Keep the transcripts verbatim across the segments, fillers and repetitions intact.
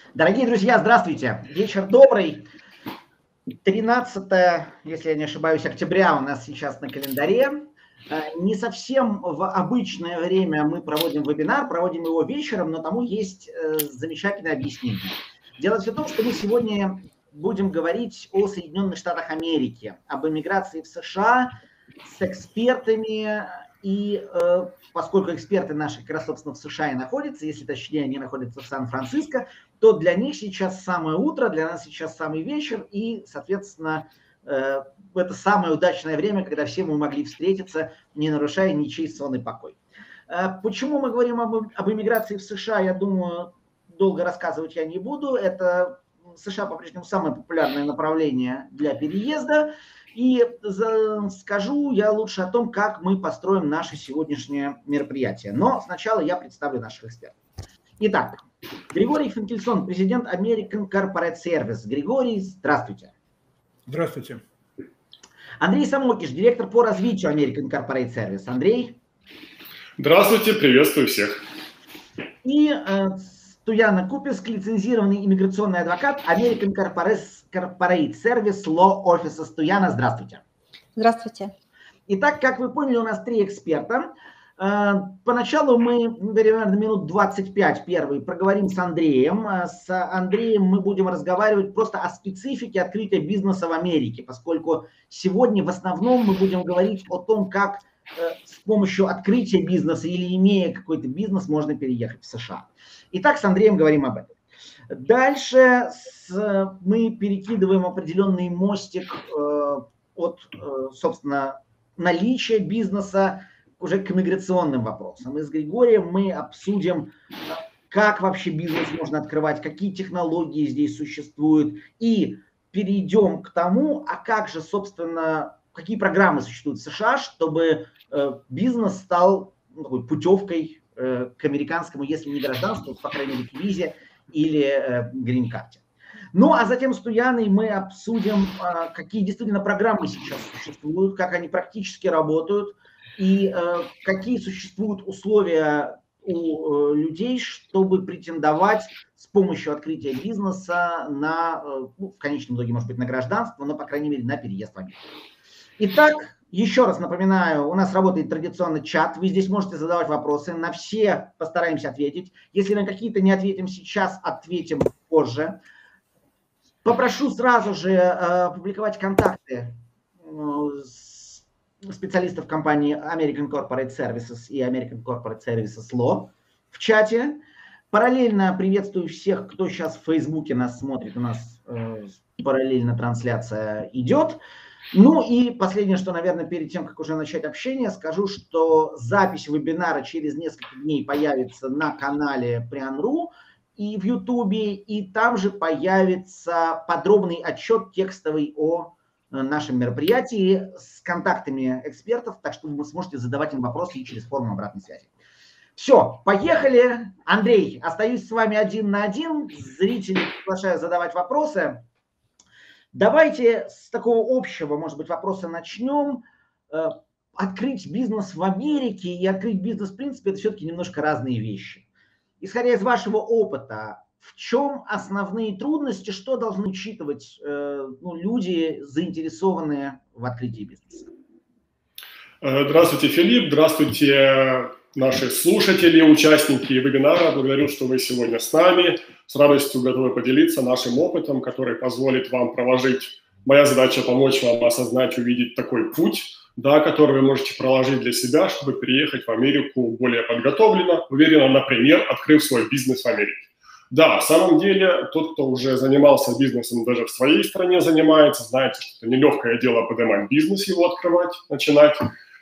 Дорогие друзья, здравствуйте. Вечер добрый. тринадцатое, если я не ошибаюсь, октября у нас сейчас на календаре. Не совсем в обычное время мы проводим вебинар, проводим его вечером, но тому есть замечательное объяснение. Дело все в том, что мы сегодня будем говорить о Соединенных Штатах Америки, об эмиграции в США с экспертами. И э, поскольку эксперты наши как раз, собственно, в США и находятся, если точнее они находятся в Сан-Франциско, то для них сейчас самое утро, для нас сейчас самый вечер, и, соответственно, э, это самое удачное время, когда все мы могли встретиться, не нарушая ничей сонный покой. Э, почему мы говорим об, об эмиграции в США, я думаю, долго рассказывать я не буду. Это США по-прежнему самое популярное направление для переезда. И скажу я лучше о том, как мы построим наше сегодняшнее мероприятие. Но сначала я представлю наших экспертов. Итак, Григорий Финкельсон, президент American Corporate Service. Григорий, здравствуйте. Здравствуйте. Андрей Самокиш, директор по развитию American Corporate Service. Андрей. Здравствуйте, приветствую всех. И э, Стояна Купис, лицензированный иммиграционный адвокат American Corporate Service Law Office. Стояна, здравствуйте. Здравствуйте. Итак, как вы поняли, у нас три эксперта. Поначалу мы, примерно минут двадцать пять первый, проговорим с Андреем. С Андреем мы будем разговаривать просто о специфике открытия бизнеса в Америке, поскольку сегодня в основном мы будем говорить о том, как с помощью открытия бизнеса или имея какой-то бизнес можно переехать в США. Итак, с Андреем говорим об этом. Дальше с, мы перекидываем определенный мостик э, от, э, собственно, наличия бизнеса уже к иммиграционным вопросам. И с Григорием мы обсудим, как вообще бизнес можно открывать, какие технологии здесь существуют, и перейдем к тому, а как же, собственно, какие программы существуют в США, чтобы э, бизнес стал ну, такой путевкой к американскому, если не гражданству, то, по крайней мере, к визе или э, грин-карте. Ну, а затем с Туяной мы обсудим, э, какие действительно программы сейчас существуют, как они практически работают и э, какие существуют условия у э, людей, чтобы претендовать с помощью открытия бизнеса на, э, ну, в конечном итоге, может быть, на гражданство, но, по крайней мере, на переезд в Америку. Итак, еще раз напоминаю, у нас работает традиционный чат, вы здесь можете задавать вопросы, на все постараемся ответить. Если на какие-то не ответим сейчас, ответим позже. Попрошу сразу же э, публиковать контакты э, специалистов компании American Corporate Services и American Corporate Services Law в чате. Параллельно приветствую всех, кто сейчас в Фейсбуке нас смотрит, у нас э, параллельно трансляция идет. Ну и последнее, что, наверное, перед тем, как уже начать общение, скажу, что запись вебинара через несколько дней появится на канале Приан.ру и в Ютубе, и там же появится подробный отчет текстовый о нашем мероприятии с контактами экспертов, так что вы сможете задавать им вопросы и через форму обратной связи. Все, поехали. Андрей, остаюсь с вами один на один. Зрителей приглашаю задавать вопросы. Давайте с такого общего, может быть, вопроса начнем. Открыть бизнес в Америке и открыть бизнес в принципе, это все-таки немножко разные вещи. Исходя из вашего опыта, в чем основные трудности, что должны учитывать ну, люди, заинтересованные в открытии бизнеса? Здравствуйте, Филипп. Здравствуйте, наши слушатели, участники вебинара. Благодарю, что вы сегодня с нами. С радостью готовы поделиться нашим опытом, который позволит вам проложить. Моя задача помочь вам осознать, увидеть такой путь, да, который вы можете проложить для себя, чтобы переехать в Америку более подготовленно, уверенно, например, открыв свой бизнес в Америке. Да, на самом деле, тот, кто уже занимался бизнесом, даже в своей стране занимается, знаете, что это нелегкое дело поднимать бизнес, его открывать, начинать.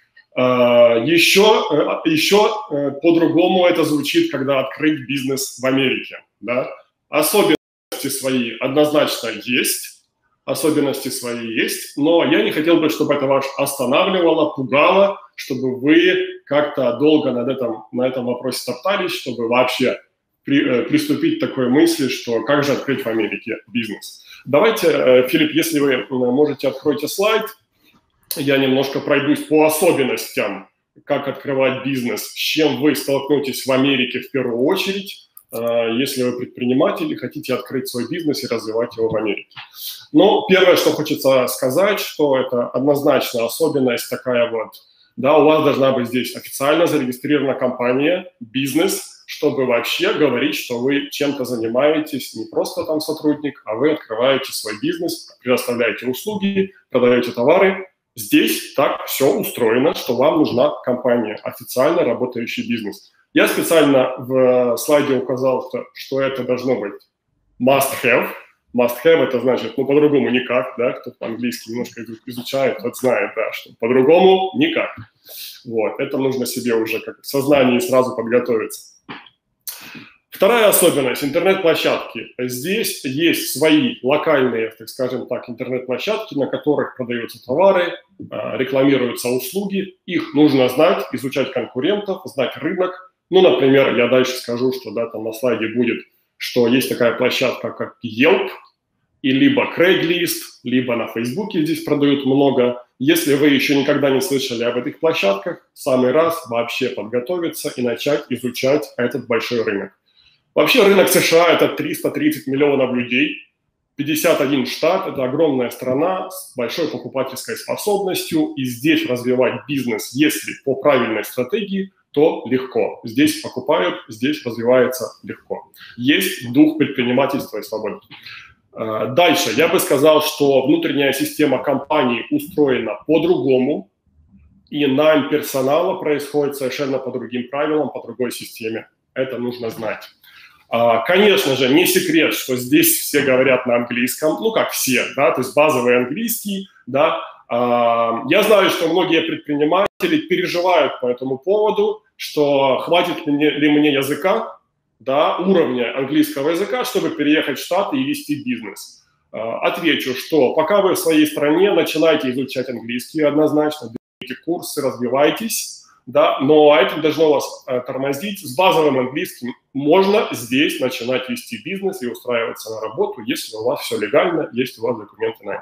Еще, еще по-другому это звучит, когда открыть бизнес в Америке. Да? Особенности свои однозначно есть, особенности свои есть, но я не хотел бы, чтобы это вас останавливало, пугало, чтобы вы как-то долго над этом, на этом вопросе топтались, чтобы вообще при, приступить к такой мысли, что как же открыть в Америке бизнес. Давайте, Филипп, если вы можете, откройте слайд. Я немножко пройдусь по особенностям, как открывать бизнес, с чем вы столкнетесь в Америке в первую очередь, если вы предприниматель и хотите открыть свой бизнес и развивать его в Америке. Но первое, что хочется сказать, что это однозначно особенность такая вот, да, у вас должна быть здесь официально зарегистрирована компания, бизнес, чтобы вообще говорить, что вы чем-то занимаетесь, не просто там сотрудник, а вы открываете свой бизнес, предоставляете услуги, продаете товары. Здесь так все устроено, что вам нужна компания, официально работающий бизнес. Я специально в слайде указал, что, что это должно быть must have. Must have – это значит, ну, по-другому никак, да, кто по-английски немножко изучает, тот знает, да, что по-другому никак. Вот, это нужно себе уже как в сознании сразу подготовиться. Вторая особенность – интернет-площадки. Здесь есть свои локальные, так скажем так, интернет-площадки, на которых продаются товары, рекламируются услуги. Их нужно знать, изучать конкурентов, знать рынок. Ну, например, я дальше скажу, что да, там на слайде будет, что есть такая площадка, как Yelp, и либо Craigslist, либо на Фейсбуке здесь продают много. Если вы еще никогда не слышали об этих площадках, в самый раз вообще подготовиться и начать изучать этот большой рынок. Вообще рынок США – это триста тридцать миллионов людей, пятьдесят один штат – это огромная страна с большой покупательской способностью, и здесь развивать бизнес, если по правильной стратегии, то легко. Здесь покупают, здесь развивается легко. Есть дух предпринимательства и свободы. Дальше я бы сказал, что внутренняя система компании устроена по-другому, и найм персонала происходит совершенно по другим правилам, по другой системе. Это нужно знать. Конечно же, не секрет, что здесь все говорят на английском, ну как все, да, то есть базовый английский, да. Я знаю, что многие предприниматели переживают по этому поводу, что хватит ли мне, ли мне языка, да, уровня английского языка, чтобы переехать в Штаты и вести бизнес. Отвечу, что пока вы в своей стране, начинайте изучать английский однозначно, берите курсы, развивайтесь, да, но это должно вас тормозить. С базовым английским можно здесь начинать вести бизнес и устраиваться на работу, если у вас все легально, есть у вас документы на это.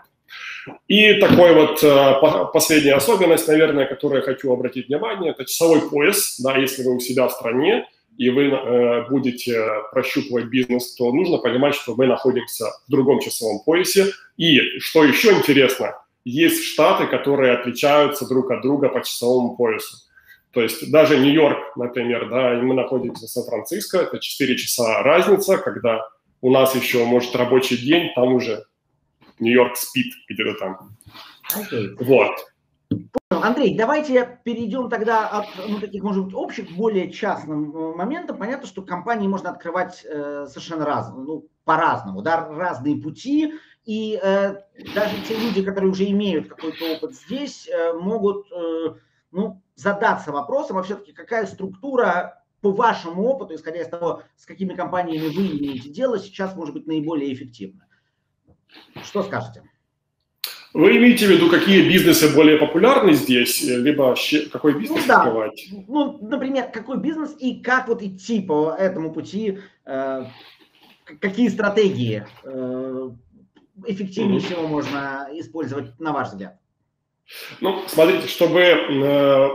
И такой вот э, последняя особенность, наверное, которую я хочу обратить внимание, это часовой пояс. Да, если вы у себя в стране и вы э, будете прощупывать бизнес, то нужно понимать, что мы находимся в другом часовом поясе. И, что еще интересно, есть штаты, которые отличаются друг от друга по часовому поясу. То есть даже Нью-Йорк, например, да, мы находимся в Сан-Франциско, это четыре часа разница, когда у нас еще, может, рабочий день, там уже Нью-Йорк спит где-то там. Okay. Вот. Андрей, давайте перейдем тогда от ну, таких, может быть, общих к более частным моментам. Понятно, что компании можно открывать э, совершенно разные, ну, по-разному, да, разные пути. И э, даже те люди, которые уже имеют какой-то опыт здесь, э, могут э, ну, задаться вопросом, а все-таки какая структура по вашему опыту, исходя из того, с какими компаниями вы имеете дело, сейчас может быть наиболее эффективна. Что скажете? Вы имеете в виду, какие бизнесы более популярны здесь, либо какой бизнес ну, да. открывать? Ну, например, какой бизнес и как вот идти по этому пути, э, какие стратегии э, эффективнее всего mm-hmm. можно использовать, на ваш взгляд? Ну, смотрите, чтобы, э,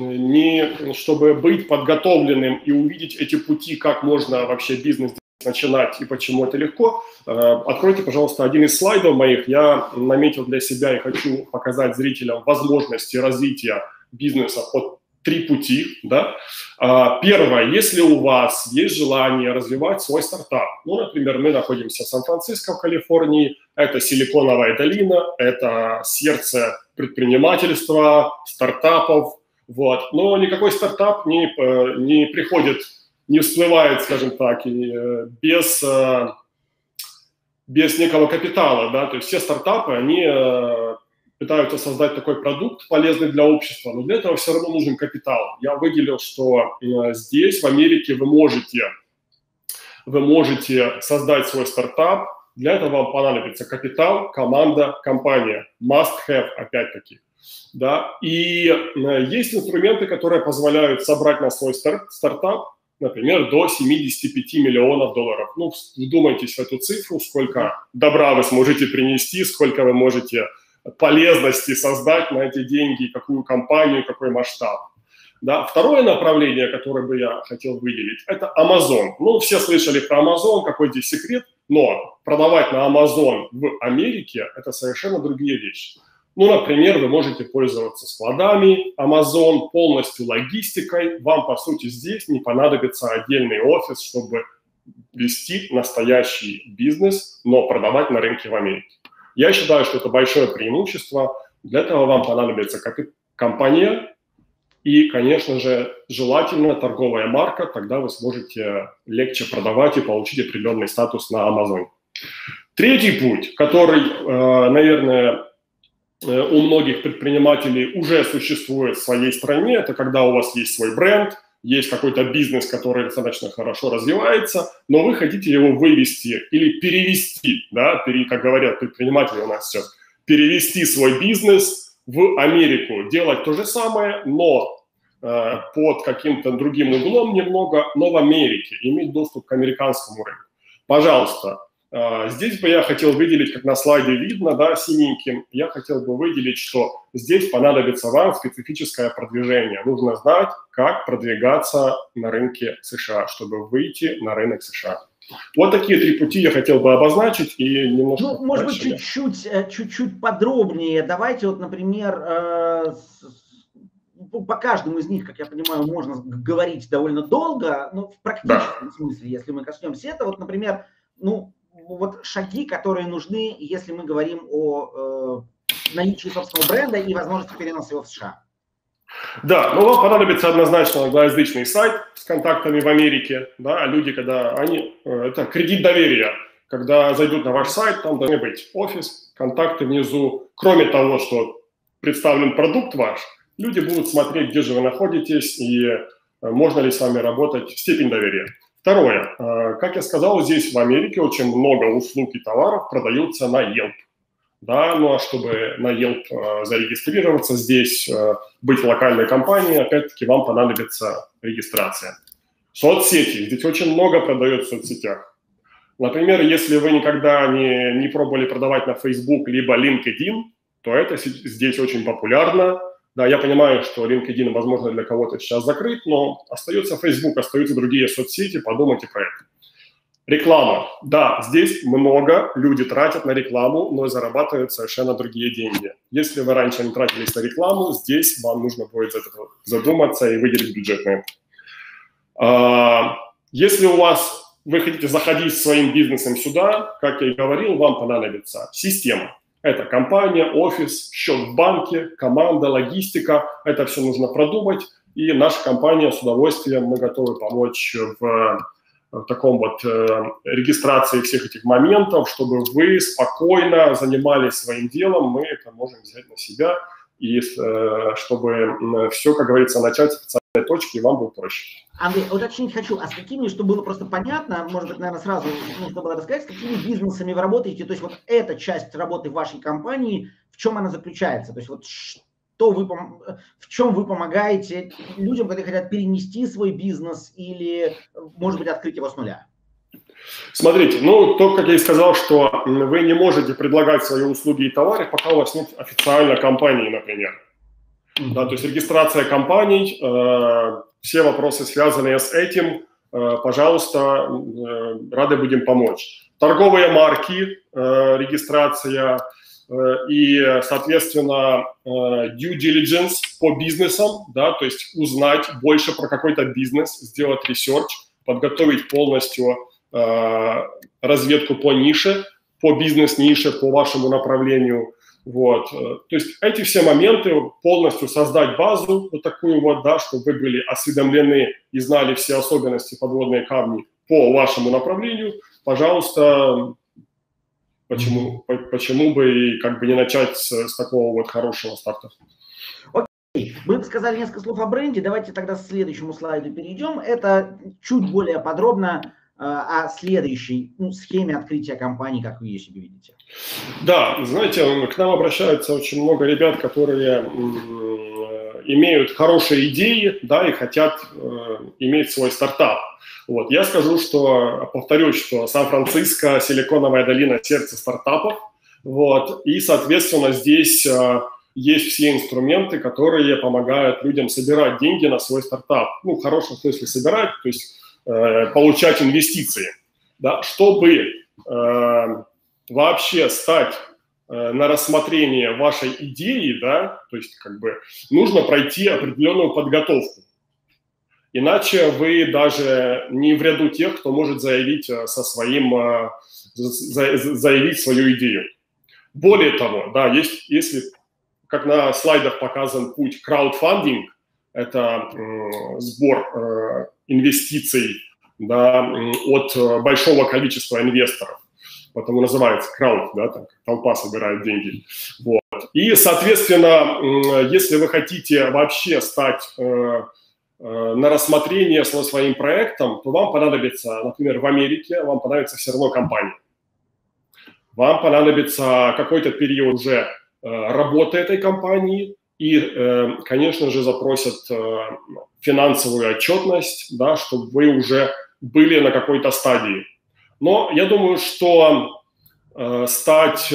не, чтобы быть подготовленным и увидеть эти пути, как можно вообще бизнес начинать и почему это легко, э, откройте, пожалуйста, один из слайдов моих. Я наметил для себя и хочу показать зрителям возможности развития бизнеса под три пути. Да? Э, первое, если у вас есть желание развивать свой стартап, ну, например, мы находимся в Сан-Франциско, в Калифорнии, это Силиконовая долина, это сердце предпринимательства, стартапов, вот. Но никакой стартап не, не приходит, не всплывает, скажем так, без, без некого капитала, да, то есть все стартапы, они пытаются создать такой продукт, полезный для общества, но для этого все равно нужен капитал. Я выделил, что здесь, в Америке, вы можете, вы можете создать свой стартап. Для этого вам понадобится капитал, команда, компания. Must have, опять-таки. Да? И есть инструменты, которые позволяют собрать на свой старт, стартап, например, до семидесяти пяти миллионов долларов. Ну, вдумайтесь в эту цифру, сколько добра вы сможете принести, сколько вы можете полезности создать на эти деньги, какую компанию, какой масштаб. Да. Второе направление, которое бы я хотел выделить, это Amazon. Ну, все слышали про Amazon, какой здесь секрет, но продавать на Amazon в Америке – это совершенно другие вещи. Ну, например, вы можете пользоваться складами Amazon, полностью логистикой. Вам, по сути, здесь не понадобится отдельный офис, чтобы вести настоящий бизнес, но продавать на рынке в Америке. Я считаю, что это большое преимущество. Для этого вам понадобится компания и, конечно же, желательно торговая марка. Тогда вы сможете легче продавать и получить определенный статус на Amazon. Третий путь, который, наверное, у многих предпринимателей уже существует в своей стране, это когда у вас есть свой бренд, есть какой-то бизнес, который достаточно хорошо развивается, но вы хотите его вывести или перевести, да, пере, как говорят предприниматели у нас сейчас, перевести свой бизнес в Америку, делать то же самое, но э, под каким-то другим углом немного, но в Америке, иметь доступ к американскому рынку. Пожалуйста, э, здесь бы я хотел выделить, как на слайде видно, да, синеньким, я хотел бы выделить, что здесь понадобится вам специфическое продвижение. Нужно знать, как продвигаться на рынке США, чтобы выйти на рынок США. Вот такие три пути я хотел бы обозначить и немножко... Ну, может быть, чуть-чуть, чуть-чуть подробнее. Давайте вот, например, по каждому из них, как я понимаю, можно говорить довольно долго, но в практическом да. смысле, если мы коснемся этого, вот, например, ну, вот шаги, которые нужны, если мы говорим о э, наличии собственного бренда и возможности переноса его в США. Да, но вам понадобится однозначно англоязычный сайт с контактами в Америке, да, люди, когда они, это кредит доверия, когда зайдут на ваш сайт, там должны быть офис, контакты внизу, кроме того, что представлен продукт ваш, люди будут смотреть, где же вы находитесь и можно ли с вами работать, степень доверия. Второе, как я сказал, здесь в Америке очень много услуг и товаров продаются на Yelp. Да, ну а чтобы на Yelp э, зарегистрироваться здесь, э, быть локальной компанией, опять-таки вам понадобится регистрация. Соцсети. Здесь очень много продают в соцсетях. Например, если вы никогда не, не пробовали продавать на Facebook либо LinkedIn, то это здесь очень популярно. Да, я понимаю, что LinkedIn, возможно, для кого-то сейчас закрыт, но остается Facebook, остаются другие соцсети, подумайте про это. Реклама. Да, здесь много люди тратят на рекламу, но зарабатывают совершенно другие деньги. Если вы раньше не тратились на рекламу, здесь вам нужно будет задуматься и выделить бюджет на это. Если у вас, вы хотите заходить своим бизнесом сюда, как я и говорил, вам понадобится система. Это компания, офис, счет в банке, команда, логистика. Это все нужно продумать. И наша компания с удовольствием, мы готовы помочь в... в таком вот э, регистрации всех этих моментов, чтобы вы спокойно занимались своим делом, мы это можем взять на себя, и э, чтобы э, все, как говорится, начать с официальной точки, и вам будет проще. Андрей, уточнить хочу, а с какими, чтобы было просто понятно, может быть, наверное, сразу нужно было рассказать, с какими бизнесами вы работаете, то есть вот эта часть работы вашей компании, в чем она заключается, то есть вот что вы, в чем вы помогаете людям, которые хотят перенести свой бизнес или, может быть, открыть его с нуля? Смотрите, ну, то, как я и сказал, что вы не можете предлагать свои услуги и товары, пока у вас нет официальной компании, например. Mm-hmm. Да, то есть регистрация компаний, э, все вопросы, связанные с этим, э, пожалуйста, э, рады будем помочь. Торговые марки, э, регистрация, и, соответственно, due diligence по бизнесам, да, то есть узнать больше про какой-то бизнес, сделать ресерч, подготовить полностью э, разведку по нише, по бизнес-нише, по вашему направлению. Вот. То есть эти все моменты, полностью создать базу вот такую вот, да, чтобы вы были осведомлены и знали все особенности, подводные камни по вашему направлению, пожалуйста, Почему, почему бы и как бы не начать с, с такого вот хорошего старта? Окей, мы сказали несколько слов о бренде, давайте тогда к следующему слайду перейдем. Это чуть более подробно э, о следующей ну, схеме открытия компании, как вы ее себе видите. Да, знаете, к нам обращаются очень много ребят, которые э, имеют хорошие идеи, да, и хотят э, иметь свой стартап. Вот. Я скажу, что, повторюсь, что Сан-Франциско, Силиконовая долина – сердце стартапов. Вот. И, соответственно, здесь э, есть все инструменты, которые помогают людям собирать деньги на свой стартап. Ну, в хорошем смысле собирать, то есть э, получать инвестиции. Да? Чтобы э, вообще стать э, на рассмотрение вашей идеи, да, то есть как бы нужно пройти определенную подготовку. Иначе вы даже не в ряду тех, кто может заявить со своим, заявить свою идею. Более того, да, есть, если, как на слайдах показан путь краудфандинг, это э, сбор э, инвестиций, да, от большого количества инвесторов, потому называется крауд, да, так, толпа собирает деньги. Вот. И, соответственно, э, если вы хотите вообще стать э, на рассмотрение со своим проектом, то вам понадобится, например, в Америке, вам понадобится все равно компания. Вам понадобится какой-то период уже работы этой компании и, конечно же, запросят финансовую отчетность, да, чтобы вы уже были на какой-то стадии. Но я думаю, что стать,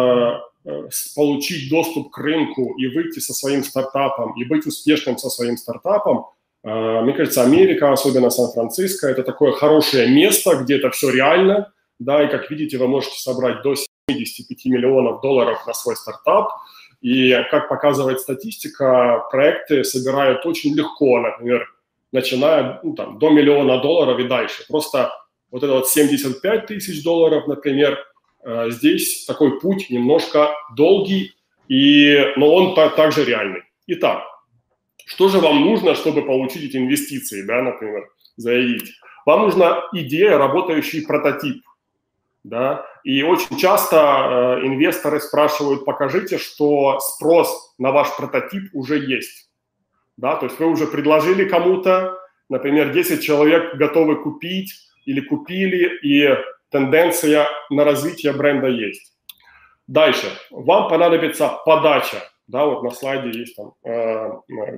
получить доступ к рынку и выйти со своим стартапом, и быть успешным со своим стартапом, мне кажется, Америка, особенно Сан-Франциско, это такое хорошее место, где это все реально, да, и, как видите, вы можете собрать до семидесяти пяти миллионов долларов на свой стартап, и, как показывает статистика, проекты собирают очень легко, например, начиная ну, там, до миллиона долларов и дальше. Просто вот это вот семьдесят пять тысяч долларов, например, здесь такой путь немножко долгий, и, но он также реальный. Итак, что же вам нужно, чтобы получить эти инвестиции, да, например, заявить? Вам нужна идея, работающий прототип, да, и очень часто э, инвесторы спрашивают, покажите, что спрос на ваш прототип уже есть, да, то есть вы уже предложили кому-то, например, десять человек готовы купить или купили, и тенденция на развитие бренда есть. Дальше, вам понадобится подача, да, вот на слайде есть там, э,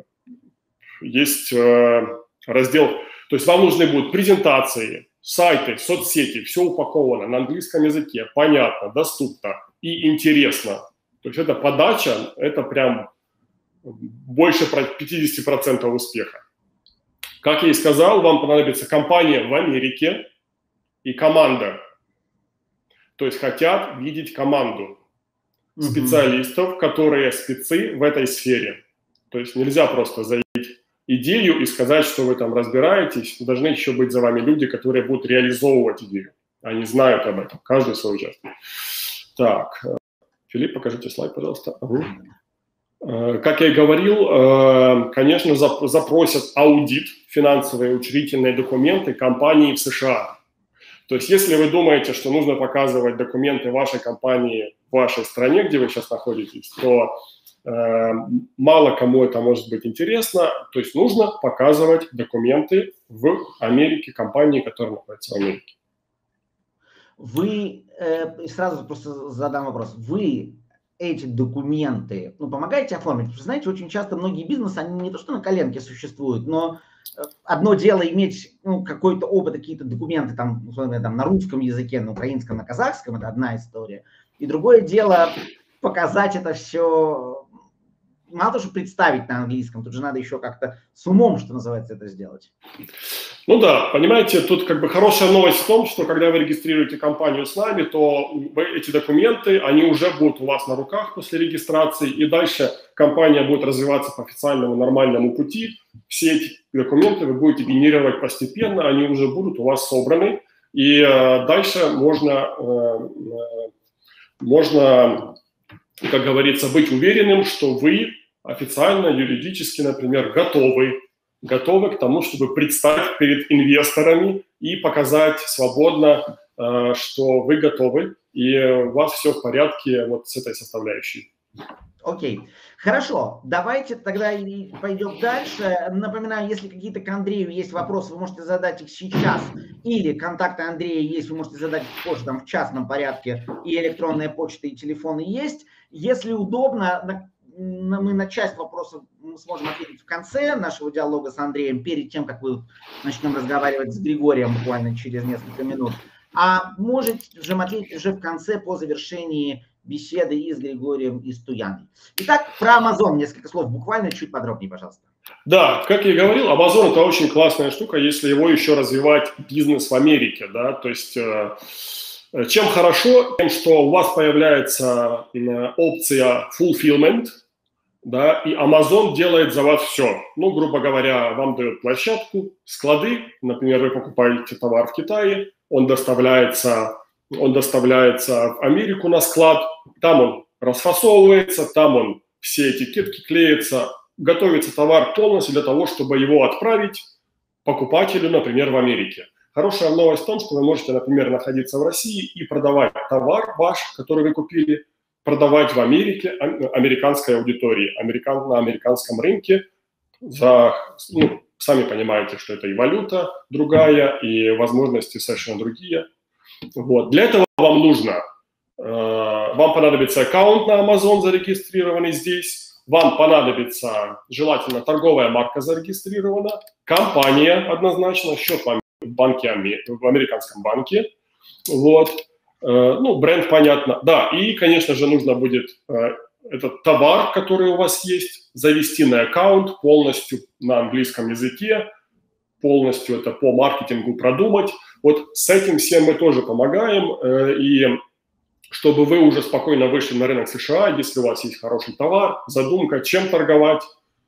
есть э, раздел, то есть вам нужны будут презентации, сайты, соцсети, все упаковано на английском языке, понятно, доступно и интересно. То есть это подача, это прям больше пятьдесят процентов успеха. Как я и сказал, вам понадобится компания в Америке и команда. То есть хотят видеть команду специалистов, которые спецы в этой сфере. То есть нельзя просто заявить идею и сказать, что вы там разбираетесь. Должны еще быть за вами люди, которые будут реализовывать идею. Они знают об этом, каждый свой участок. Так, Филипп, покажите слайд, пожалуйста. Угу. Как я и говорил, конечно, запросят аудит, финансовые учредительные документы компании в США. То есть если вы думаете, что нужно показывать документы вашей компании в вашей стране, где вы сейчас находитесь, то э, мало кому это может быть интересно. То есть нужно показывать документы в Америке, компании, которая находится в Америке. Вы, э, сразу просто задам вопрос, вы эти документы, ну, помогаете оформить? Потому что, знаете, очень часто многие бизнесы, они не то что на коленке существуют, но одно дело иметь ну, какой-то опыт, какие-то документы там, условно, там, на русском языке, на украинском, на казахском, это одна история. И другое дело показать это все, мало того, что представить на английском, тут же надо еще как-то с умом, что называется, это сделать. Ну да, понимаете, тут как бы хорошая новость в том, что когда вы регистрируете компанию с нами, то эти документы, они уже будут у вас на руках после регистрации, и дальше компания будет развиваться по официальному нормальному пути. Все эти документы вы будете генерировать постепенно, они уже будут у вас собраны, и э, дальше можно, э, можно, как говорится, быть уверенным, что вы официально, юридически, например, готовы, готовы к тому, чтобы предстать перед инвесторами и показать свободно, э, что вы готовы, и у вас все в порядке вот с этой составляющей. Окей, хорошо, давайте тогда и пойдем дальше. Напоминаю, если какие-то к Андрею есть вопросы, вы можете задать их сейчас, или контакты Андрея есть, вы можете задать их позже, там, в частном порядке, и электронная почта, и телефоны есть. Если удобно, мы на часть вопросов мы сможем ответить в конце нашего диалога с Андреем, перед тем, как мы начнем разговаривать с Григорием буквально через несколько минут. А можете же ответить уже в конце, по завершении беседы и с Григорием, и с Туяной. Итак, про Amazon несколько слов, буквально чуть подробнее, пожалуйста. Да, как я и говорил, Amazon – это очень классная штука, если его еще развивать бизнес в Америке, да, то есть чем хорошо, тем, что у вас появляется опция fulfillment, да, и Amazon делает за вас все. Ну, грубо говоря, вам дает площадку, склады, например, вы покупаете товар в Китае, он доставляется, он доставляется в Америку на склад, там он расфасовывается, там он все этикетки клеятся, готовится товар полностью для того, чтобы его отправить покупателю, например, в Америке. Хорошая новость в том, что вы можете, например, находиться в России и продавать товар ваш, который вы купили, продавать в Америке американской аудитории, американ, на американском рынке. За, ну, сами понимаете, что это и валюта другая, и возможности совершенно другие. Вот. Для этого вам нужно, э, вам понадобится аккаунт на Amazon, зарегистрированный здесь. Вам понадобится, желательно, торговая марка зарегистрирована, компания однозначно, счет в банке, в американском банке, вот, ну, бренд, понятно, да, и, конечно же, нужно будет этот товар, который у вас есть, завести на аккаунт полностью на английском языке, полностью это по маркетингу продумать, вот с этим всем мы тоже помогаем, и чтобы вы уже спокойно вышли на рынок США, если у вас есть хороший товар, задумка, чем торговать,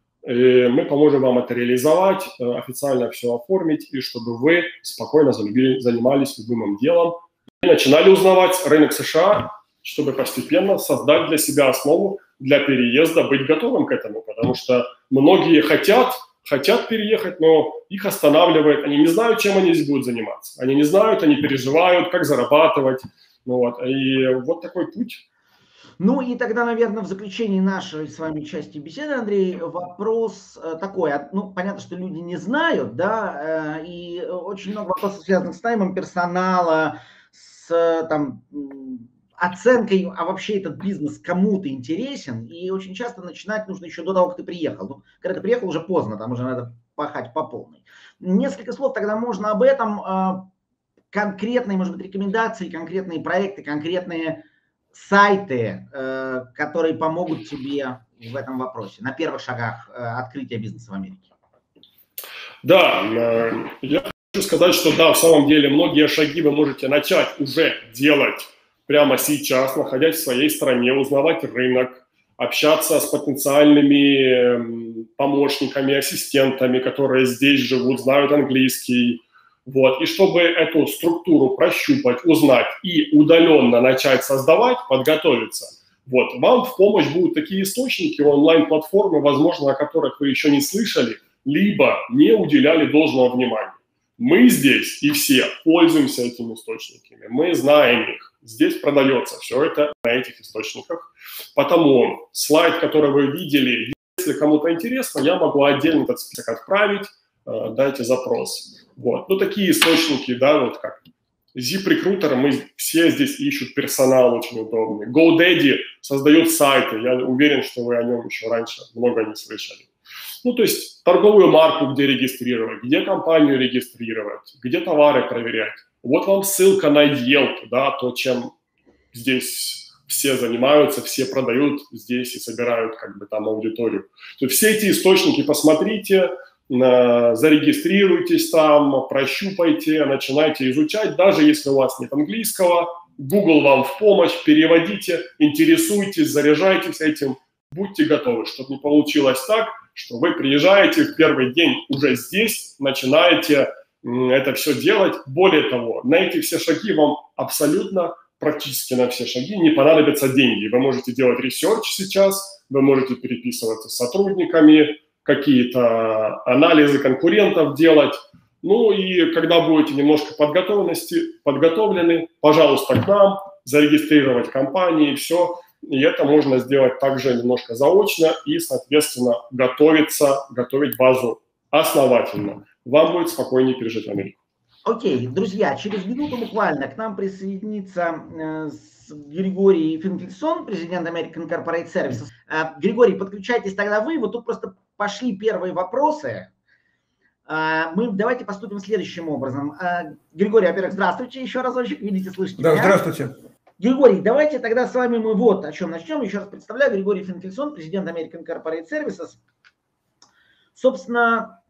мы поможем вам это реализовать, официально все оформить, и чтобы вы спокойно занимались любым делом и начинали узнавать рынок США, чтобы постепенно создать для себя основу для переезда, быть готовым к этому, потому что многие хотят, хотят переехать, но их останавливает, они не знают, чем они здесь будут заниматься, они не знают, они переживают, как зарабатывать. Ну вот, и вот такой путь. Ну и тогда, наверное, в заключении нашей с вами части беседы, Андрей, вопрос такой. Ну, понятно, что люди не знают, да, и очень много вопросов связанных с наймом персонала, с там, оценкой, а вообще этот бизнес кому-то интересен, и очень часто начинать нужно еще до того, как ты приехал. Ну, когда ты приехал, уже поздно, там уже надо пахать по полной. Несколько слов тогда можно об этом. Конкретные, может быть, рекомендации, конкретные проекты, конкретные сайты, э, которые помогут тебе в этом вопросе, на первых шагах э, открытия бизнеса в Америке? Да, э, я хочу сказать, что да, в самом деле многие шаги вы можете начать уже делать прямо сейчас, находясь в своей стране, узнавать рынок, общаться с потенциальными помощниками, ассистентами, которые здесь живут, знают английский. Вот. И чтобы эту структуру прощупать, узнать и удаленно начать создавать, подготовиться, вот, вам в помощь будут такие источники, онлайн-платформы, возможно, о которых вы еще не слышали, либо не уделяли должного внимания. Мы здесь и все пользуемся этими источниками, мы знаем их. Здесь продается все это на этих источниках. Потому слайд, который вы видели, если кому-то интересно, я могу отдельно этот список отправить, дайте запрос. Вот. Ну, такие источники, да, вот как ZipRecruiter, мы все здесь ищут персонал очень удобный. GoDaddy создает сайты, я уверен, что вы о нем еще раньше много не слышали. Ну, то есть торговую марку где регистрировать, где компанию регистрировать, где товары проверять. Вот вам ссылка на Yelp, да, то, чем здесь все занимаются, все продают здесь и собирают как бы там аудиторию. То есть все эти источники посмотрите, зарегистрируйтесь там, прощупайте, начинайте изучать, даже если у вас нет английского, Google вам в помощь, переводите, интересуйтесь, заряжайтесь этим, будьте готовы, чтобы не получилось так, что вы приезжаете в первый день уже здесь, начинаете это все делать. Более того, на эти все шаги вам абсолютно, практически на все шаги не понадобятся деньги. Вы можете делать ресерч сейчас, вы можете переписываться с сотрудниками, какие-то анализы конкурентов делать. Ну и когда будете немножко подготовлены, пожалуйста, к нам, зарегистрировать компании, все. И это можно сделать также немножко заочно и, соответственно, готовиться, готовить базу основательно. Вам будет спокойнее пережить Америку. Окей, друзья, через минуту буквально к нам присоединится э, Григорий Финкельсон, президент American Corporate Services. Э, Григорий, подключайтесь тогда вы. Вот тут просто пошли первые вопросы. Э, мы давайте поступим следующим образом. Э, Григорий, во-первых, здравствуйте еще разочек. Видите, слышите Да, меня? здравствуйте. Григорий, давайте тогда с вами мы вот о чем начнем. Еще раз представляю, Григорий Финкельсон, президент American Corporate Services. Собственно,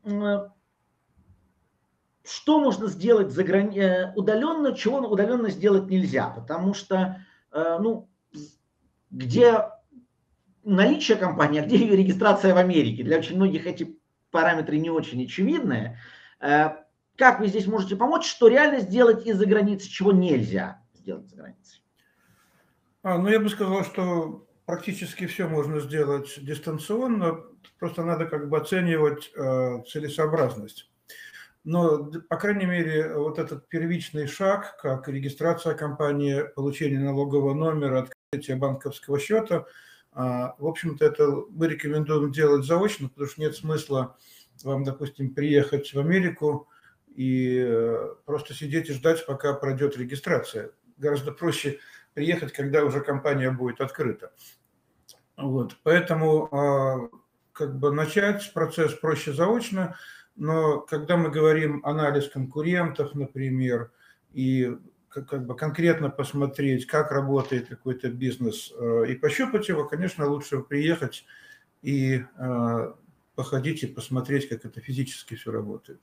что можно сделать за грани... удаленно, чего удаленно сделать нельзя, потому что, ну, где наличие компании, а где ее регистрация в Америке, для очень многих эти параметры не очень очевидны. Как вы здесь можете помочь, что реально сделать из-за границы, чего нельзя сделать за границей? А, ну, я бы сказал, что практически все можно сделать дистанционно, просто надо как бы оценивать э, целесообразность. Но, по крайней мере, вот этот первичный шаг, как регистрация компании, получение налогового номера, открытие банковского счета, э, в общем-то, это мы рекомендуем делать заочно, потому что нет смысла вам, допустим, приехать в Америку и э, просто сидеть и ждать, пока пройдет регистрация. Гораздо проще приехать, когда уже компания будет открыта. Вот. Поэтому как бы начать процесс проще заочно, но когда мы говорим анализ конкурентов, например, и как бы конкретно посмотреть, как работает какой-то бизнес и пощупать его, конечно, лучше приехать и походить и посмотреть, как это физически все работает.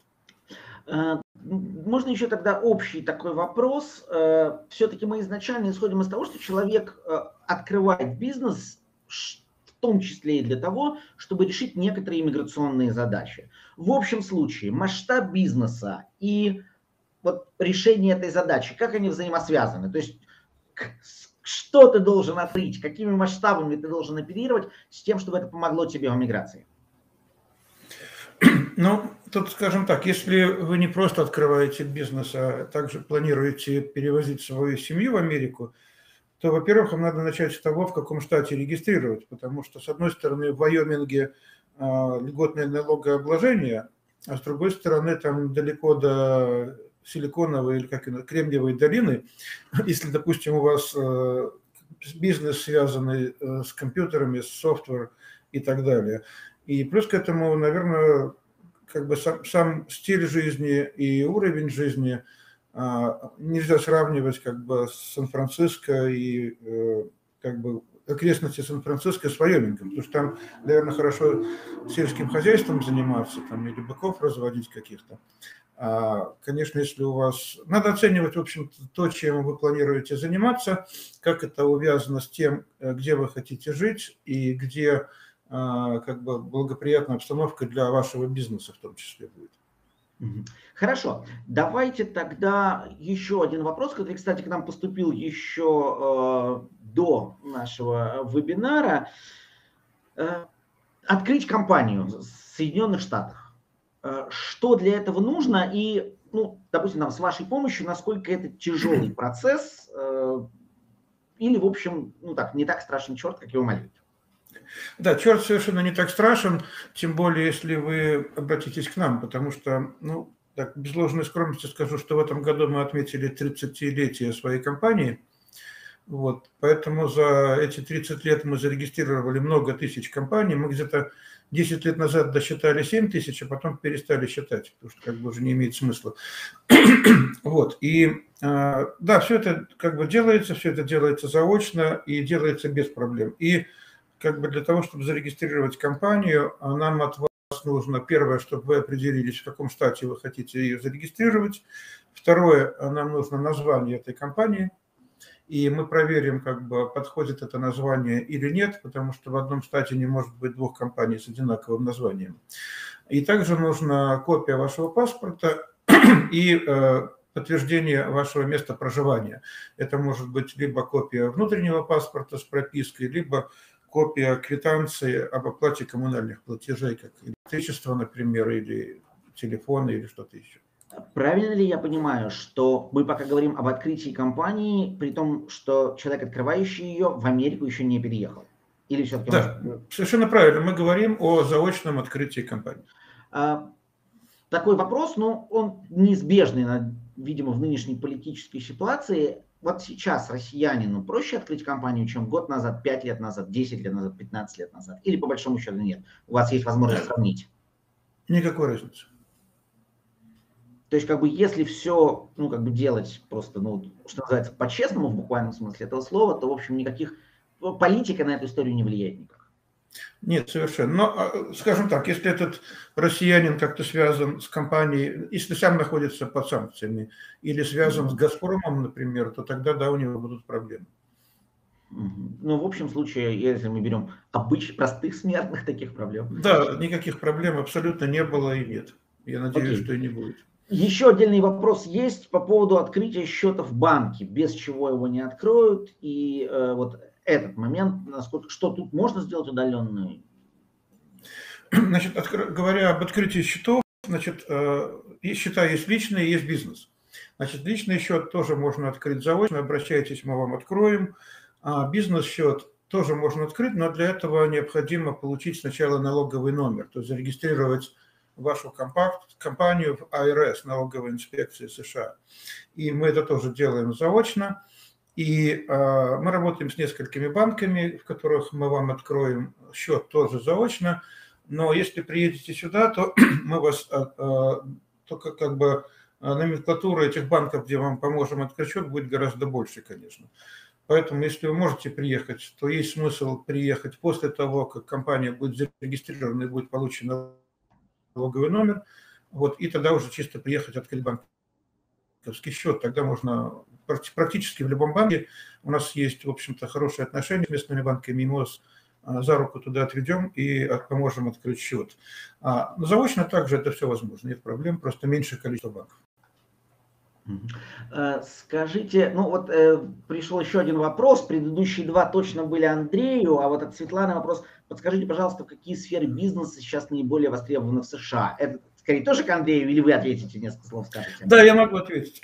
Можно еще тогда общий такой вопрос. Все-таки мы изначально исходим из того, что человек открывает бизнес в том числе и для того, чтобы решить некоторые иммиграционные задачи. В общем случае масштаб бизнеса и вот решение этой задачи, как они взаимосвязаны? То есть что ты должен открыть, какими масштабами ты должен оперировать с тем, чтобы это помогло тебе в миграции? Ну, тут, скажем так, если вы не просто открываете бизнес, а также планируете перевозить свою семью в Америку, то, во-первых, вам надо начать с того, в каком штате регистрировать, потому что, с одной стороны, в Вайоминге а, льготное налогообложение, а с другой стороны, там далеко до Силиконовой или как Кремниевой долины, если, допустим, у вас а, бизнес, связанный а, с компьютерами, с софтвером и так далее. И плюс к этому, наверное, как бы сам, сам стиль жизни и уровень жизни а, нельзя сравнивать как бы с Сан-Франциско и э, как бы окрестности Сан-Франциско с Вайомингом, потому что там, наверное, хорошо сельским хозяйством заниматься там, или быков разводить каких-то. А, конечно, если у вас... Надо оценивать, в общем-то, то, чем вы планируете заниматься, как это увязано с тем, где вы хотите жить и где... как бы благоприятная обстановка для вашего бизнеса в том числе будет. Хорошо. Давайте тогда еще один вопрос, который, кстати, к нам поступил еще э, до нашего вебинара. Э, открыть компанию в Соединенных Штатах. Э, что для этого нужно и, ну, допустим, там, с вашей помощью, насколько это тяжелый процесс э, или, в общем, ну так, не так страшен черт, как его молит. Да, черт совершенно не так страшен, тем более, если вы обратитесь к нам, потому что, ну, так, без ложной скромности скажу, что в этом году мы отметили тридцатилетие своей компании, вот, поэтому за эти тридцать лет мы зарегистрировали много тысяч компаний, мы где-то десять лет назад досчитали семь тысяч, а потом перестали считать, потому что как бы уже не имеет смысла. Вот, и да, все это как бы делается, все это делается заочно и делается без проблем. И как бы для того, чтобы зарегистрировать компанию, нам от вас нужно, первое, чтобы вы определились, в каком штате вы хотите ее зарегистрировать. Второе, нам нужно название этой компании. И мы проверим, как бы подходит это название или нет, потому что в одном штате не может быть двух компаний с одинаковым названием. И также нужна копия вашего паспорта и э, подтверждение вашего места проживания. Это может быть либо копия внутреннего паспорта с пропиской, либо копия квитанции об оплате коммунальных платежей, как электричество, например, или телефоны, или что-то еще. Правильно ли я понимаю, что мы пока говорим об открытии компании, при том, что человек, открывающий ее, в Америку еще не переехал? Или все-таки да, может... совершенно правильно. Мы говорим о заочном открытии компании. А, такой вопрос, но он неизбежный, видимо, в нынешней политической ситуации. Вот сейчас россиянину проще открыть компанию, чем год назад, пять лет назад, десять лет назад, пятнадцать лет назад? Или по большому счету нет? У вас есть возможность сравнить? Никакой разницы. То есть, как бы, если все, ну, как бы делать просто, ну, что называется, по-честному, в буквальном смысле этого слова, то, в общем, никаких, ну, политика на эту историю не влияет никак. Нет, совершенно. Но, скажем так, если этот россиянин как-то связан с компанией, если сам находится под санкциями, или связан с «Газпромом», например, то тогда, да, у него будут проблемы. Ну, в общем случае, если мы берем обычных, простых смертных, таких проблем. Да, никаких проблем абсолютно не было и нет. Я надеюсь, Окей. что и не будет. Еще отдельный вопрос есть по поводу открытия счета в банке, без чего его не откроют. И э, вот этот момент, насколько, что тут можно сделать удаленно? Значит, откро... говоря об открытии счетов, значит, э, есть счета, есть личные, есть бизнес. Значит, личный счет тоже можно открыть заочно, обращайтесь, мы вам откроем. А бизнес-счет тоже можно открыть, но для этого необходимо получить сначала налоговый номер, то есть зарегистрировать вашу компанию в ай ар эс, налоговой инспекции США. И мы это тоже делаем заочно. И э, мы работаем с несколькими банками, в которых мы вам откроем счет тоже заочно. Но если приедете сюда, то мы вас, э, э, только как бы номенклатура этих банков, где вам поможем открыть счет, будет гораздо больше, конечно. Поэтому, если вы можете приехать, то есть смысл приехать после того, как компания будет зарегистрирована и будет получен налоговый номер, вот, и тогда уже чисто приехать открыть банковский счет. Тогда можно практически в любом банке. У нас есть, в общем-то, хорошие отношения с местными банками, и мы вас за руку туда отведем и поможем открыть счет. Но заочно также это все возможно, нет проблем, просто меньшее количество банков. Скажите, ну вот э, пришел еще один вопрос, предыдущие два точно были Андрею, а вот от Светланы вопрос, подскажите, пожалуйста, какие сферы бизнеса сейчас наиболее востребованы в США? Это скорее тоже к Андрею, или вы ответите, несколько слов скажете? Да, я могу ответить.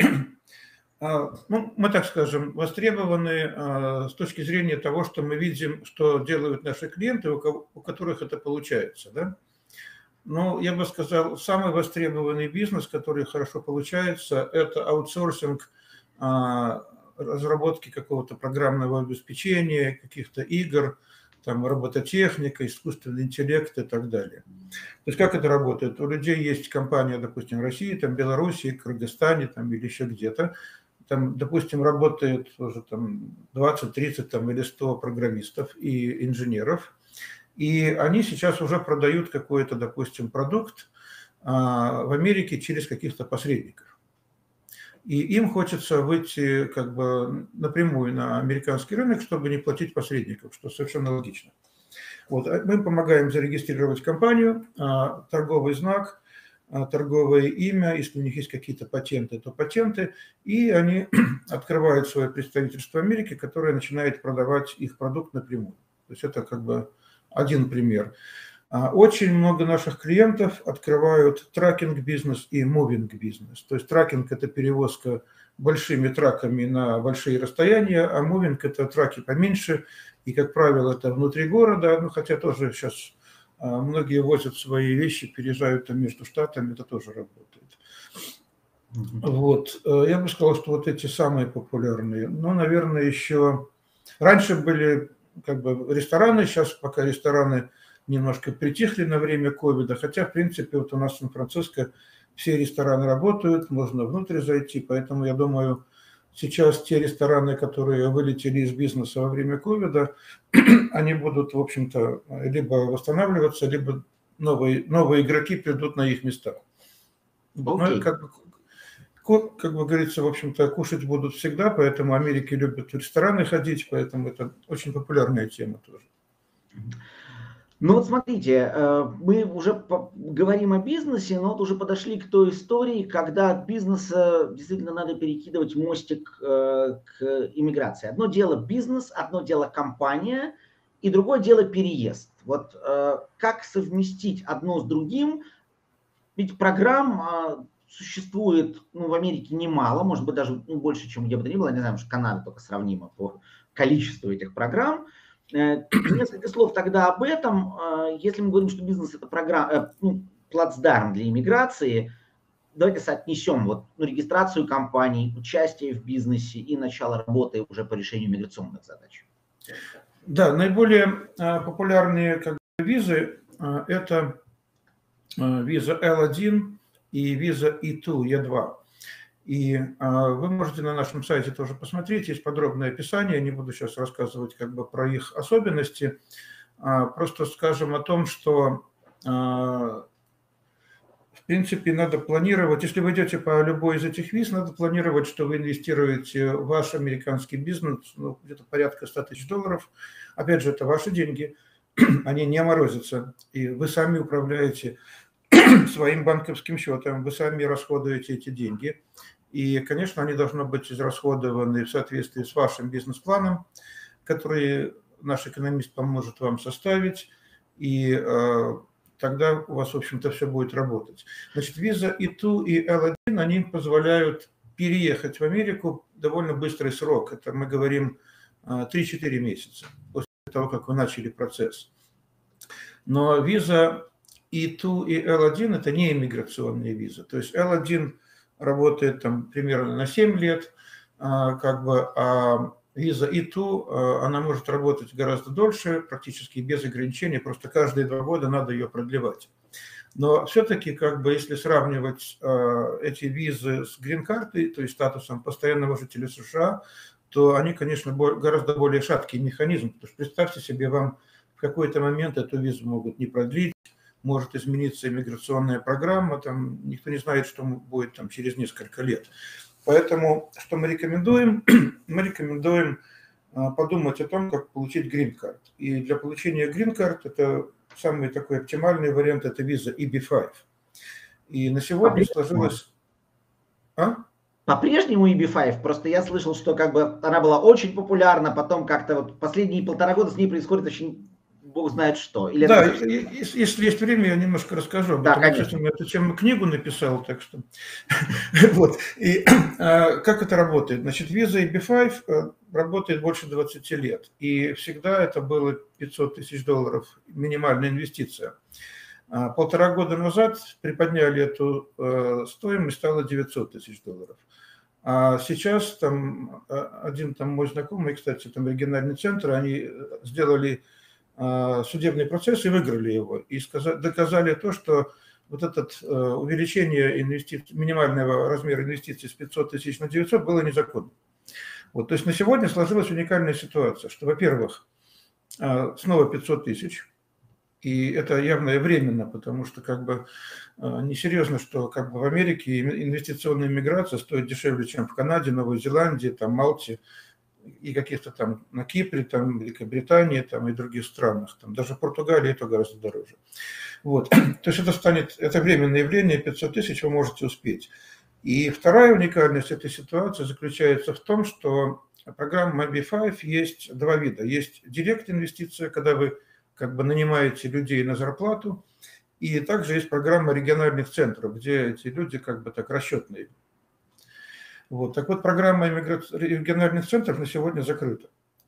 Ну, мы так скажем, востребованы с точки зрения того, что мы видим, что делают наши клиенты, у которых это получается, да? Ну, я бы сказал, самый востребованный бизнес, который хорошо получается, это аутсорсинг разработки какого-то программного обеспечения, каких-то игр, там, робототехника, искусственный интеллект и так далее. То есть как это работает? У людей есть компания, допустим, в России, там, Беларуси, Кыргызстане там, или еще где-то. Там, допустим, работает уже там, двадцать, тридцать там, или сто программистов и инженеров. И они сейчас уже продают какой-то, допустим, продукт а, в Америке через каких-то посредников. И им хочется выйти как бы напрямую на американский рынок, чтобы не платить посредникам, что совершенно логично. Вот. Мы помогаем зарегистрировать компанию, а, торговый знак, а, торговое имя, если у них есть какие-то патенты, то патенты, и они открывают свое представительство в Америке, которое начинает продавать их продукт напрямую. То есть это как бы один пример. Очень много наших клиентов открывают тракинг-бизнес и мувинг-бизнес. То есть тракинг – это перевозка большими траками на большие расстояния, а мувинг – это траки поменьше, и, как правило, это внутри города, ну, хотя тоже сейчас многие возят свои вещи, переезжают там между штатами, это тоже работает. Вот. Я бы сказал, что вот эти самые популярные. Ну, наверное, еще… Раньше были как бы рестораны, сейчас пока рестораны немножко притихли на время ковида, хотя, в принципе, вот у нас в Сан-Франциско все рестораны работают, можно внутрь зайти, поэтому я думаю, сейчас те рестораны, которые вылетели из бизнеса во время ковида, они будут, в общем-то, либо восстанавливаться, либо новые, новые игроки придут на их места. Okay. Как бы, как бы говорится, в общем-то, кушать будут всегда, поэтому Америки любят в рестораны ходить, поэтому это очень популярная тема тоже. Ну вот смотрите, мы уже говорим о бизнесе, но вот уже подошли к той истории, когда от бизнеса действительно надо перекидывать мостик к иммиграции. Одно дело бизнес, одно дело компания, и другое дело переезд. Вот как совместить одно с другим? Ведь программ существует, ну, в Америке немало, может быть, даже ну, больше, чем где бы то ни было. Не знаю, что Канада только сравнима по количеству этих программ. Несколько слов тогда об этом. Если мы говорим, что бизнес – это программа, ну, плацдарм для иммиграции, давайте соотнесем вот, ну, регистрацию компаний, участие в бизнесе и начало работы уже по решению миграционных задач. Да, наиболее популярные как бы, визы – это виза эл один, и виза и два, и два. И а, вы можете на нашем сайте тоже посмотреть, есть подробное описание, не буду сейчас рассказывать как бы про их особенности, а, просто скажем о том, что а, в принципе надо планировать, если вы идете по любой из этих виз, надо планировать, что вы инвестируете в ваш американский бизнес, ну, где-то порядка ста тысяч долларов, опять же, это ваши деньги, они не морозятся, и вы сами управляете своим банковским счетом, вы сами расходуете эти деньги. И, конечно, они должны быть израсходованы в соответствии с вашим бизнес-планом, который наш экономист поможет вам составить, и э, тогда у вас, в общем-то, все будет работать. Значит, виза и два и эл один, они позволяют переехать в Америку в довольно быстрый срок. Это мы говорим три-четыре месяца после того, как вы начали процесс. Но виза и два и эл один – это не иммиграционные визы. То есть эл один работает там примерно на семь лет, как бы, а виза и два, она может работать гораздо дольше, практически без ограничений, просто каждые два года надо ее продлевать. Но все-таки, как бы, если сравнивать эти визы с грин-картой, то есть статусом постоянного жителя США, то они, конечно, гораздо более шаткий механизм. Потому что представьте себе, вам в какой-то момент эту визу могут не продлить, может измениться иммиграционная программа, там никто не знает, что будет там через несколько лет. Поэтому что мы рекомендуем? Мы рекомендуем подумать о том, как получить грин-карт. И для получения грин-карт это самый такой оптимальный вариант, это виза и би пять. И на сегодня сложилось... А? По-прежнему и би пять, просто я слышал, что как бы она была очень популярна, потом как-то вот последние полтора года с ней происходит очень бог знает что. Или да, это... если, если есть время, я немножко расскажу. Да, потому, конечно, я эту тему книгу написал, так что... вот. И как это работает? Значит, виза и би пять работает больше двадцати лет. И всегда это было пятьсот тысяч долларов минимальная инвестиция. Полтора года назад приподняли эту стоимость, стало девятьсот тысяч долларов. А сейчас там один там мой знакомый, кстати, там региональный центр, они сделали судебный процесс и выиграли его. И сказали, доказали то, что вот это увеличение инвестиций, минимального размера инвестиций с пятисот тысяч на девятьсот было незаконно. Вот, то есть на сегодня сложилась уникальная ситуация, что, во-первых, снова пятьсот тысяч, и это явно и временно, потому что как бы несерьезно, что как бы в Америке инвестиционная миграция стоит дешевле, чем в Канаде, Новой Зеландии, там, Мальте и каких-то там на Кипре, там, Великобритании там, и других странах. Там, даже в Португалии это гораздо дороже. Вот. То есть это станет, это временное явление, пятьсот тысяч вы можете успеть. И вторая уникальность этой ситуации заключается в том, что программа би пять есть два вида. Есть директ-инвестиция, когда вы как бы нанимаете людей на зарплату, и также есть программа региональных центров, где эти люди как бы так расчетные. Вот. Так вот, программа региональных центров на сегодня закрыта.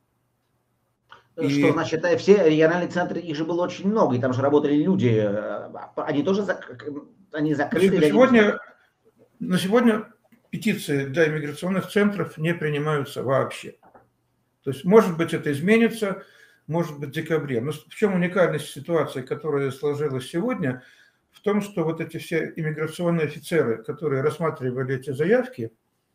Что и... значит, все региональные центры, их же было очень много, и там же работали люди, они тоже зак... они закрыты? На сегодня, на сегодня петиции для иммиграционных центров не принимаются вообще. То есть, может быть, это изменится, может быть, в декабре. Но в чем уникальность ситуации, которая сложилась сегодня, в том, что вот эти все иммиграционные офицеры, которые рассматривали эти заявки,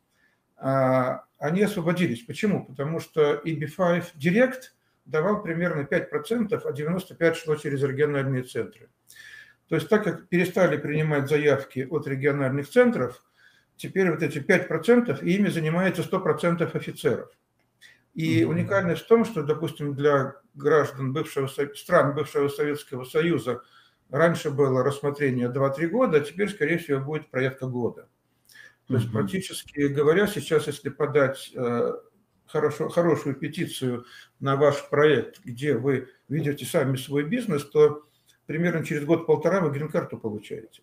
они освободились. Почему? Потому что и би пять Direct давал примерно пять процентов, а девяносто пять процентов шло через региональные центры. То есть так как перестали принимать заявки от региональных центров, теперь вот эти пять процентов, и ими занимается сто процентов офицеров. И уникальность в том, что, допустим, для граждан бывшего, стран бывшего Советского Союза раньше было рассмотрение два-три года, а теперь, скорее всего, будет проверка года. То есть, практически говоря, сейчас, если подать э, хорошо, хорошую петицию на ваш проект, где вы ведете сами свой бизнес, то примерно через год-полтора вы грин-карту получаете.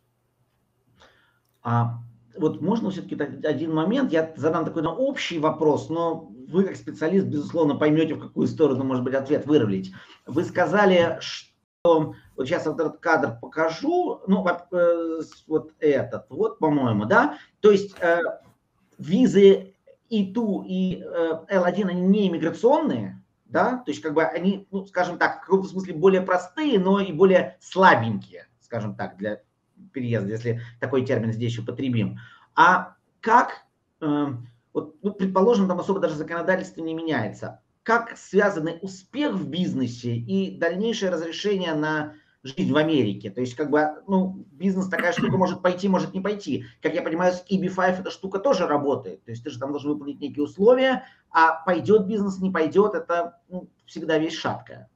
А вот можно все-таки один момент, я задам такой ну, общий вопрос, но вы как специалист, безусловно, поймете, в какую сторону, может быть, ответ вырулить. Вы сказали, что... Вот сейчас вот этот кадр покажу, ну, вот этот, вот, по-моему, да? То есть э, визы и два и эл один, они не иммиграционные, да? То есть, как бы они, ну, скажем так, в каком-то смысле более простые, но и более слабенькие, скажем так, для переезда, если такой термин здесь употребим. А как, э, вот, ну, предположим, там особо даже законодательство не меняется, как связаны успех в бизнесе и дальнейшее разрешение на жизнь в Америке? То есть, как бы, ну, бизнес такая штука может пойти, может не пойти. Как я понимаю, с и би пять эта штука тоже работает. То есть, ты же там должен выполнить некие условия, а пойдет бизнес, не пойдет, это, ну, всегда вещь шаткая.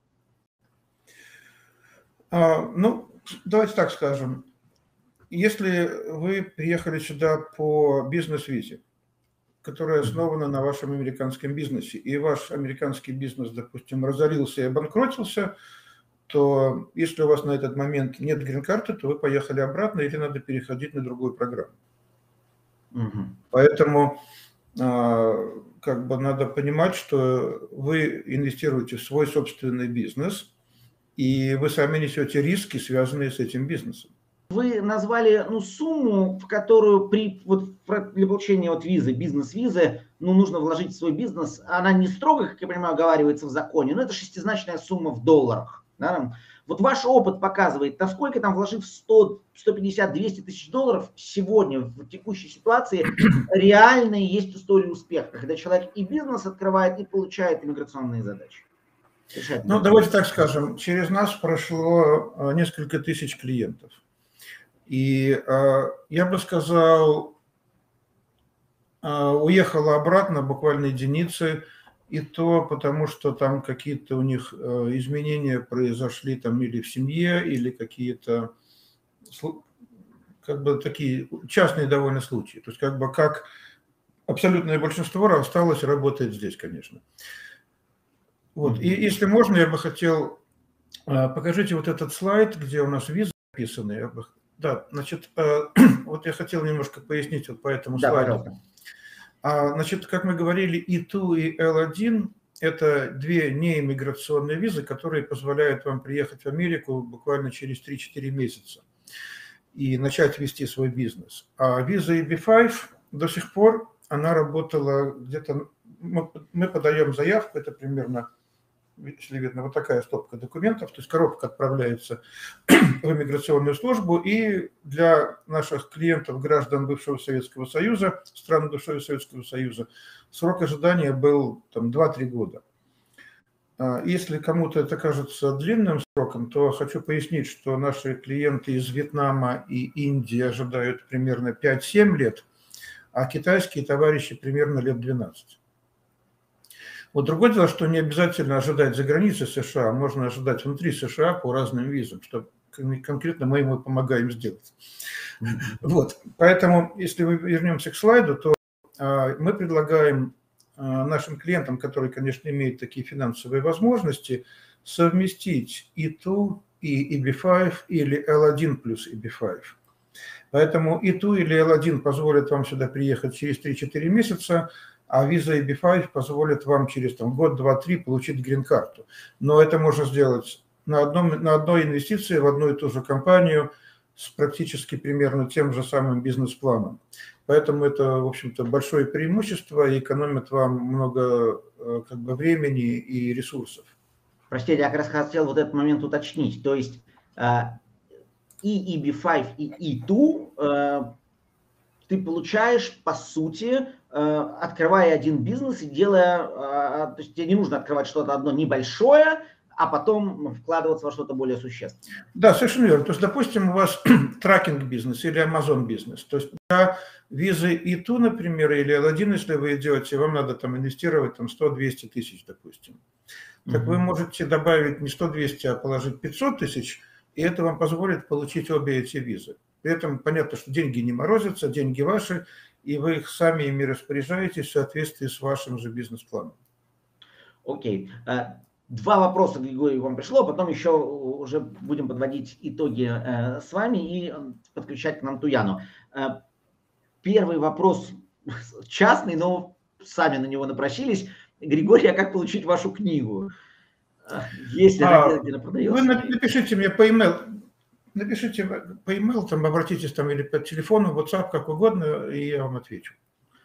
А, ну, давайте так скажем. Если вы приехали сюда по бизнес-визе, которая основана на вашем американском бизнесе, и ваш американский бизнес, допустим, разорился и обанкротился, то если у вас на этот момент нет грин-карты, то вы поехали обратно или надо переходить на другую программу. Угу. Поэтому как бы надо понимать, что вы инвестируете в свой собственный бизнес, и вы сами несете риски, связанные с этим бизнесом. Вы назвали, ну, сумму, в которую при, вот, для получения вот визы, бизнес-визы, ну, нужно вложить в свой бизнес. Она не строго, как я понимаю, оговаривается в законе, но это шестизначная сумма в долларах. Да? Вот ваш опыт показывает, насколько там, вложив сто, сто пятьдесят, двести тысяч долларов, сегодня в текущей ситуации реальные есть истории успеха, когда человек и бизнес открывает, и получает иммиграционные задачи. Решает. Ну, давайте так скажем, через нас прошло несколько тысяч клиентов. И э, я бы сказал, э, уехала обратно буквально единицы, и то потому, что там какие-то у них э, изменения произошли там или в семье, или какие-то как бы такие частные довольно случаи. То есть как бы как абсолютное большинство осталось работать здесь, конечно. Вот. И если можно, я бы хотел, э, покажите вот этот слайд, где у нас визы написаны. Я бы... Да, значит, вот я хотел немножко пояснить вот по этому да, слайду. А, значит, как мы говорили, и ту и эл один – это две неиммиграционные визы, которые позволяют вам приехать в Америку буквально через три-четыре месяца и начать вести свой бизнес. А виза и би пять до сих пор, она работала где-то, мы подаем заявку, это примерно, если видно, вот такая стопка документов, то есть коробка отправляется в иммиграционную службу, и для наших клиентов, граждан бывшего Советского Союза, стран бывшего Советского Союза, срок ожидания был там два-три года. Если кому-то это кажется длинным сроком, то хочу пояснить, что наши клиенты из Вьетнама и Индии ожидают примерно пять-семь лет, а китайские товарищи примерно лет двенадцать. Вот другое дело, что не обязательно ожидать за границей США, можно ожидать внутри США по разным визам, что конкретно мы ему помогаем сделать. Вот. Поэтому, если мы вернемся к слайду, то а, мы предлагаем а, нашим клиентам, которые, конечно, имеют такие финансовые возможности, совместить и ту, и и би пять, или эл один плюс и би пять. Поэтому и ту или эл один позволят вам сюда приехать через три-четыре месяца, а виза и би пять позволит вам через там, год, два, три получить грин-карту. Но это можно сделать на, одном, на одной инвестиции в одну и ту же компанию с практически примерно тем же самым бизнес-планом. Поэтому это, в общем-то, большое преимущество и экономит вам много как бы, времени и ресурсов. Простите, я как раз хотел вот этот момент уточнить. То есть и и би пять, и и ту ты получаешь, по сути, открывая один бизнес и делая, то есть тебе не нужно открывать что-то одно небольшое, а потом вкладываться во что-то более существенное. Да, совершенно верно. То есть, допустим, у вас трекинг-бизнес или Amazon-бизнес. То есть для визы и ту, например, или эл один, если вы идете, вам надо там инвестировать там сто-двести тысяч, допустим. Так mm-hmm. вы можете добавить не сто-двести, а положить пятьсот тысяч, и это вам позволит получить обе эти визы. При этом понятно, что деньги не морозятся, деньги ваши, и вы их сами ими распоряжаетесь в соответствии с вашим же бизнес-планом. Окей. Okay. Два вопроса, Григорий, вам пришло, потом еще уже будем подводить итоги с вами и подключать к нам Туяну. Первый вопрос частный, но сами на него напросились. Григорий, а как получить вашу книгу? Если а, она где-то продается? Вы напишите мне по e-mail. Напишите по e-mail, там, обратитесь там или по телефону, WhatsApp, как угодно, и я вам отвечу.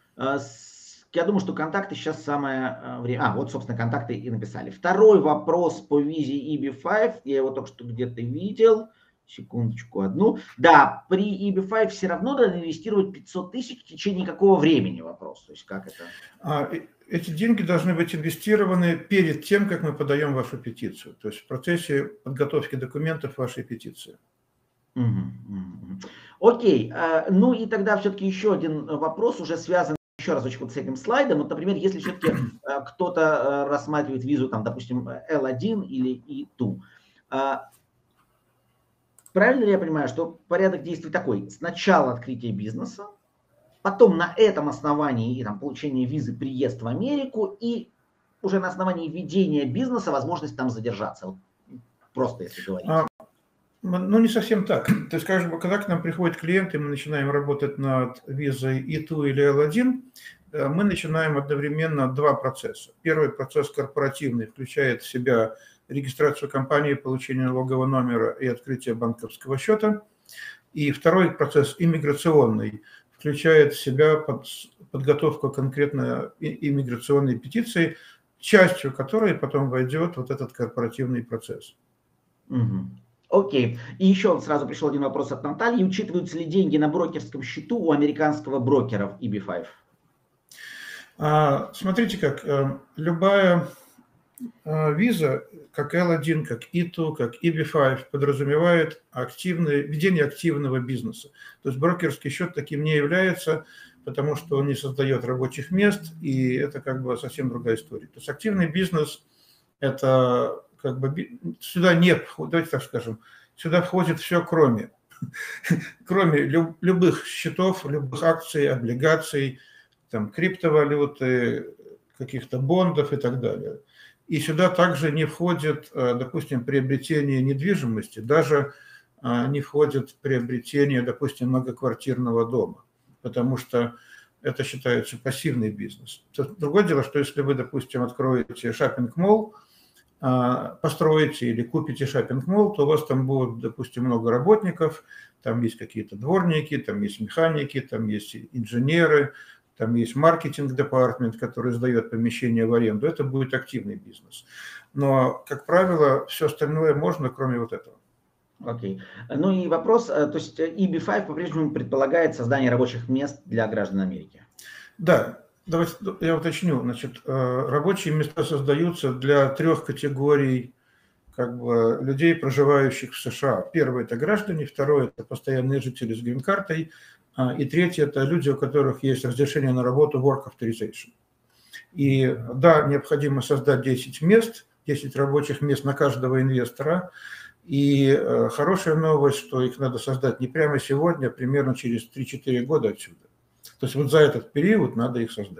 Я думаю, что контакты сейчас самое время. А, вот, собственно, контакты и написали. Второй вопрос по визе и би пять. Я его только что где-то видел. Секундочку одну. Да, при и би пять все равно надо инвестировать пятьсот тысяч в течение какого времени, вопрос. То есть как это? А, эти деньги должны быть инвестированы перед тем, как мы подаем вашу петицию. То есть в процессе подготовки документов вашей петиции. Угу, угу. Окей. Ну и тогда все-таки еще один вопрос, уже связан еще разочек вот с этим слайдом. Вот, например, если все-таки кто-то рассматривает визу, там, допустим, эл один или и два, правильно ли я понимаю, что порядок действий такой? Сначала открытие бизнеса, потом на этом основании и там, получение визы, приезд в Америку, и уже на основании ведения бизнеса возможность там задержаться. Вот просто если говорить. А, ну, не совсем так. То есть, скажем, когда к нам приходит клиент, и мы начинаем работать над визой и два или эл один, мы начинаем одновременно два процесса. Первый процесс корпоративный включает в себя регистрацию компании, получение налогового номера и открытие банковского счета. И второй процесс иммиграционный включает в себя под, подготовку конкретно иммиграционной петиции, частью которой потом войдет вот этот корпоративный процесс. Угу. Окей. И еще сразу пришел один вопрос от Натальи. Учитываются ли деньги на брокерском счету у американского брокера в и би пять? А, смотрите как, любая виза, как эл один, как и два, как и би пять, подразумевает активное, ведение активного бизнеса. То есть брокерский счет таким не является, потому что он не создает рабочих мест, и это как бы совсем другая история. То есть активный бизнес – это как бы сюда не входит, давайте так скажем, сюда входит все, кроме, кроме любых счетов, любых акций, облигаций, там, криптовалюты, каких-то бондов и так далее. И сюда также не входит, допустим, приобретение недвижимости, даже не входит приобретение, допустим, многоквартирного дома, потому что это считается пассивный бизнес. Другое дело, что если вы, допустим, откроете шоппинг-молл, построите или купите шоппинг-молл, то у вас там будет, допустим, много работников, там есть какие-то дворники, там есть механики, там есть инженеры, там есть маркетинг-департамент, который сдает помещение в аренду. Это будет активный бизнес. Но, как правило, все остальное можно, кроме вот этого. Окей. Ну и вопрос, то есть и би пять по-прежнему предполагает создание рабочих мест для граждан Америки? Да, давайте я уточню. Значит, рабочие места создаются для трех категорий как бы, людей, проживающих в США. Первое – это граждане, второе – это постоянные жители с грин-картой, и третье – это люди, у которых есть разрешение на работу Work Authorization. И да, необходимо создать десять мест, десять рабочих мест на каждого инвестора. И хорошая новость, что их надо создать не прямо сегодня, а примерно через три-четыре года отсюда. То есть вот за этот период надо их создать.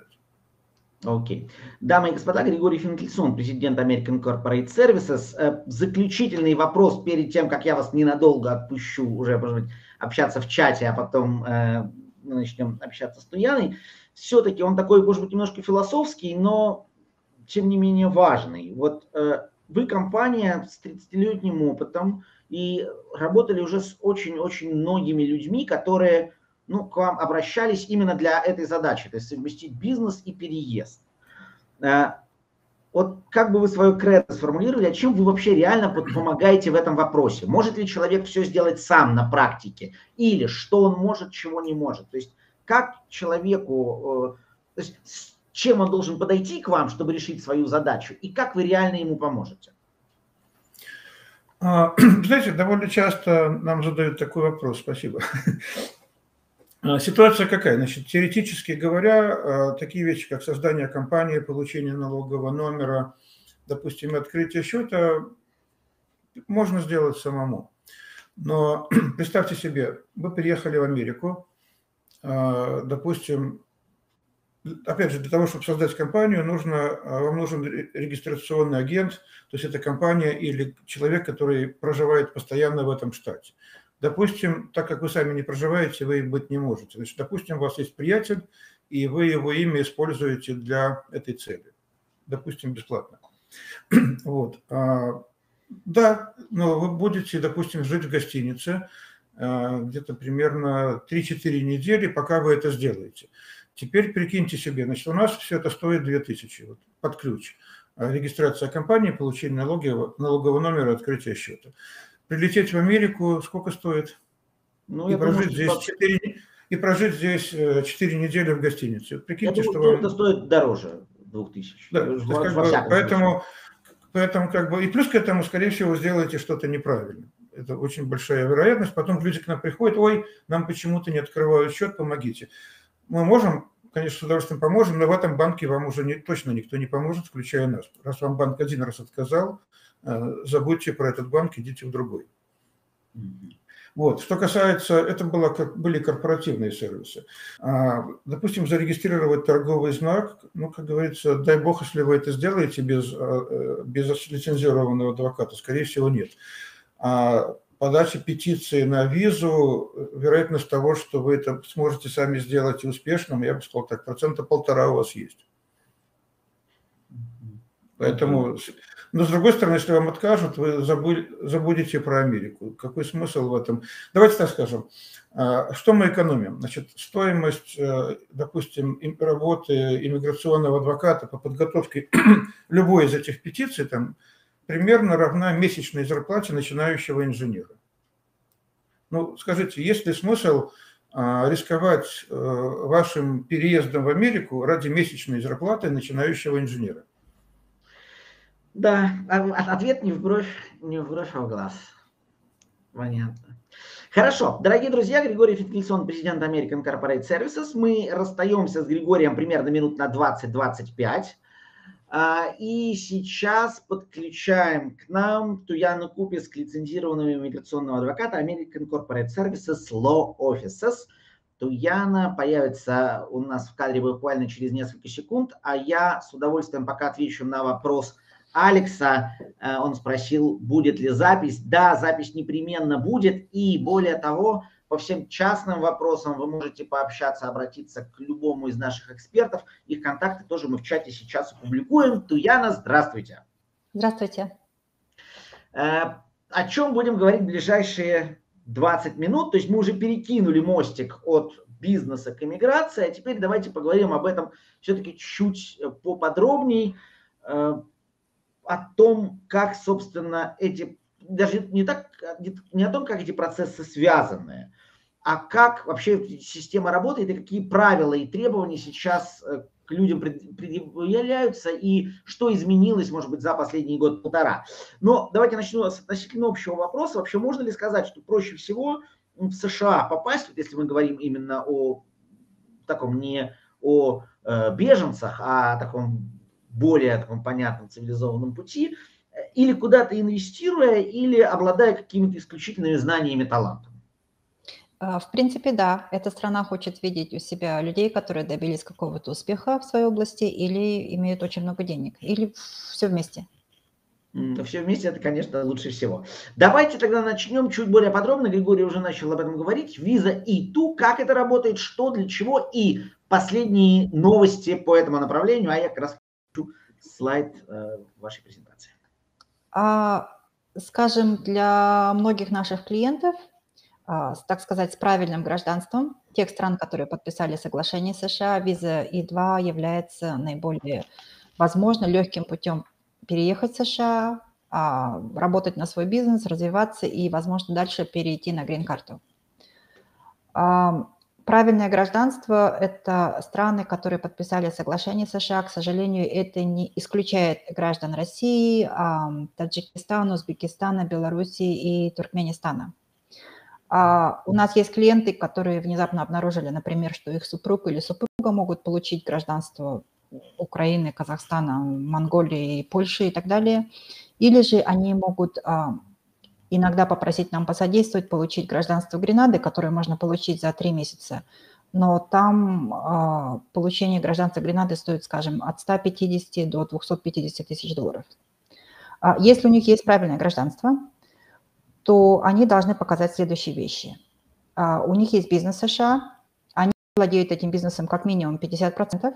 Окей. Okay. Дамы и господа, Григорий Финкельсон, президент American Corporate Services. Заключительный вопрос перед тем, как я вас ненадолго отпущу уже, может быть, общаться в чате, а потом э, мы начнем общаться с Туяной. Все-таки он такой, может быть, немножко философский, но тем не менее важный. Вот э, вы компания с тридцатилетним опытом и работали уже с очень-очень многими людьми, которые ну, к вам обращались именно для этой задачи, то есть совместить бизнес и переезд. Э, вот как бы вы свое кредо сформулировали, а чем вы вообще реально помогаете в этом вопросе? Может ли человек все сделать сам на практике? Или что он может, чего не может? То есть как человеку, то есть с чем он должен подойти к вам, чтобы решить свою задачу? И как вы реально ему поможете? Знаете, довольно часто нам задают такой вопрос. Спасибо. Ситуация какая? Значит, теоретически говоря, такие вещи, как создание компании, получение налогового номера, допустим, открытие счета, можно сделать самому. Но представьте себе, вы приехали в Америку, допустим, опять же, для того, чтобы создать компанию, нужно, вам нужен регистрационный агент, то есть это компания или человек, который проживает постоянно в этом штате. Допустим, так как вы сами не проживаете, вы быть не можете. Значит, допустим, у вас есть приятель, и вы его имя используете для этой цели. Допустим, бесплатно. Вот. Да, но вы будете, допустим, жить в гостинице где-то примерно три-четыре недели, пока вы это сделаете. Теперь прикиньте себе, значит, у нас все это стоит две тысячи вот, под ключ. Регистрация компании, получение налогового, налогового номера, открытие счета. прилететь в Америку сколько стоит? Ну, и, я прожить думаю, здесь что... четыре, и прожить здесь четыре недели в гостинице. Прикиньте, я думаю, что что вам... это стоит дороже двух тысяч. Да, то во, есть, как во бы, всяком поэтому, случае. поэтому как бы... И плюс к этому, скорее всего, вы сделаете что-то неправильно. Это очень большая вероятность. Потом люди к нам приходят: ой, нам почему-то не открывают счет, помогите. Мы можем, конечно, с удовольствием поможем, но в этом банке вам уже не, точно никто не поможет, включая нас. Раз вам банк один раз отказал, забудьте про этот банк, идите в другой. Вот. Что касается, это было, были корпоративные сервисы. Допустим, зарегистрировать торговый знак, ну, как говорится, дай бог, если вы это сделаете без, без лицензированного адвоката, скорее всего, нет. А подача петиции на визу, вероятность того, что вы это сможете сами сделать и успешным, я бы сказал так, процента полтора у вас есть. Поэтому, но с другой стороны, если вам откажут, вы забудете про Америку. Какой смысл в этом? Давайте так скажем. Что мы экономим? Значит, стоимость, допустим, работы иммиграционного адвоката по подготовке любой из этих петиций там примерно равна месячной зарплате начинающего инженера. Ну, скажите, есть ли смысл рисковать вашим переездом в Америку ради месячной зарплаты начинающего инженера? Да, ответ не в бровь, не в бровь, а в глаз. Понятно. Хорошо, дорогие друзья, Григорий Финкельсон, президент American Corporate Services. Мы расстаемся с Григорием примерно минут на двадцать-двадцать пять. И сейчас подключаем к нам Туяну Купис, лицензированного иммиграционного адвоката American Corporate Services Law Offices. Туяна появится у нас в кадре буквально через несколько секунд, а я с удовольствием пока отвечу на вопрос Алекса. Он спросил, будет ли запись. Да, запись непременно будет. И более того, по всем частным вопросам вы можете пообщаться, обратиться к любому из наших экспертов. Их контакты тоже мы в чате сейчас опубликуем. Туяна, здравствуйте. Здравствуйте. О чем будем говорить в ближайшие двадцать минут? То есть мы уже перекинули мостик от бизнеса к иммиграции, а теперь давайте поговорим об этом все-таки чуть поподробнее. О том, как, собственно, эти, даже не, так, не о том, как эти процессы связаны, а как вообще система работает и какие правила и требования сейчас к людям предъявляются и что изменилось, может быть, за последний год-полтора. Но давайте начну с относительно общего вопроса. Вообще можно ли сказать, что проще всего в США попасть, вот если мы говорим именно о таком не о э, беженцах, а о таком более таком понятном цивилизованном пути, или куда-то инвестируя, или обладая какими-то исключительными знаниями и талантом? В принципе, да. Эта страна хочет видеть у себя людей, которые добились какого-то успеха в своей области или имеют очень много денег, или все вместе. Все вместе это, конечно, лучше всего. Давайте тогда начнем чуть более подробно. Григорий уже начал об этом говорить. Виза и ту, как это работает, что, для чего и последние новости по этому направлению. А я как раз слайд э, вашей презентации. А, скажем, для многих наших клиентов, а, так сказать, с правильным гражданством, тех стран, которые подписали соглашение США, виза И два является наиболее, возможно, легким путем переехать в США, а, работать на свой бизнес, развиваться и, возможно, дальше перейти на грин-карту. А, Правильное гражданство – это страны, которые подписали соглашение США. К сожалению, это не исключает граждан России, Таджикистана, Узбекистана, Белоруссии и Туркменистана. У нас есть клиенты, которые внезапно обнаружили, например, что их супруг или супруга могут получить гражданство Украины, Казахстана, Монголии, Польши и так далее. Или же они могут иногда попросить нам посодействовать, получить гражданство Гренады, которое можно получить за три месяца. Но там э, получение гражданства Гренады стоит, скажем, от ста пятидесяти до двухсот пятидесяти тысяч долларов. А если у них есть правильное гражданство, то они должны показать следующие вещи. А, у них есть бизнес в США, они владеют этим бизнесом как минимум пятьдесят процентов.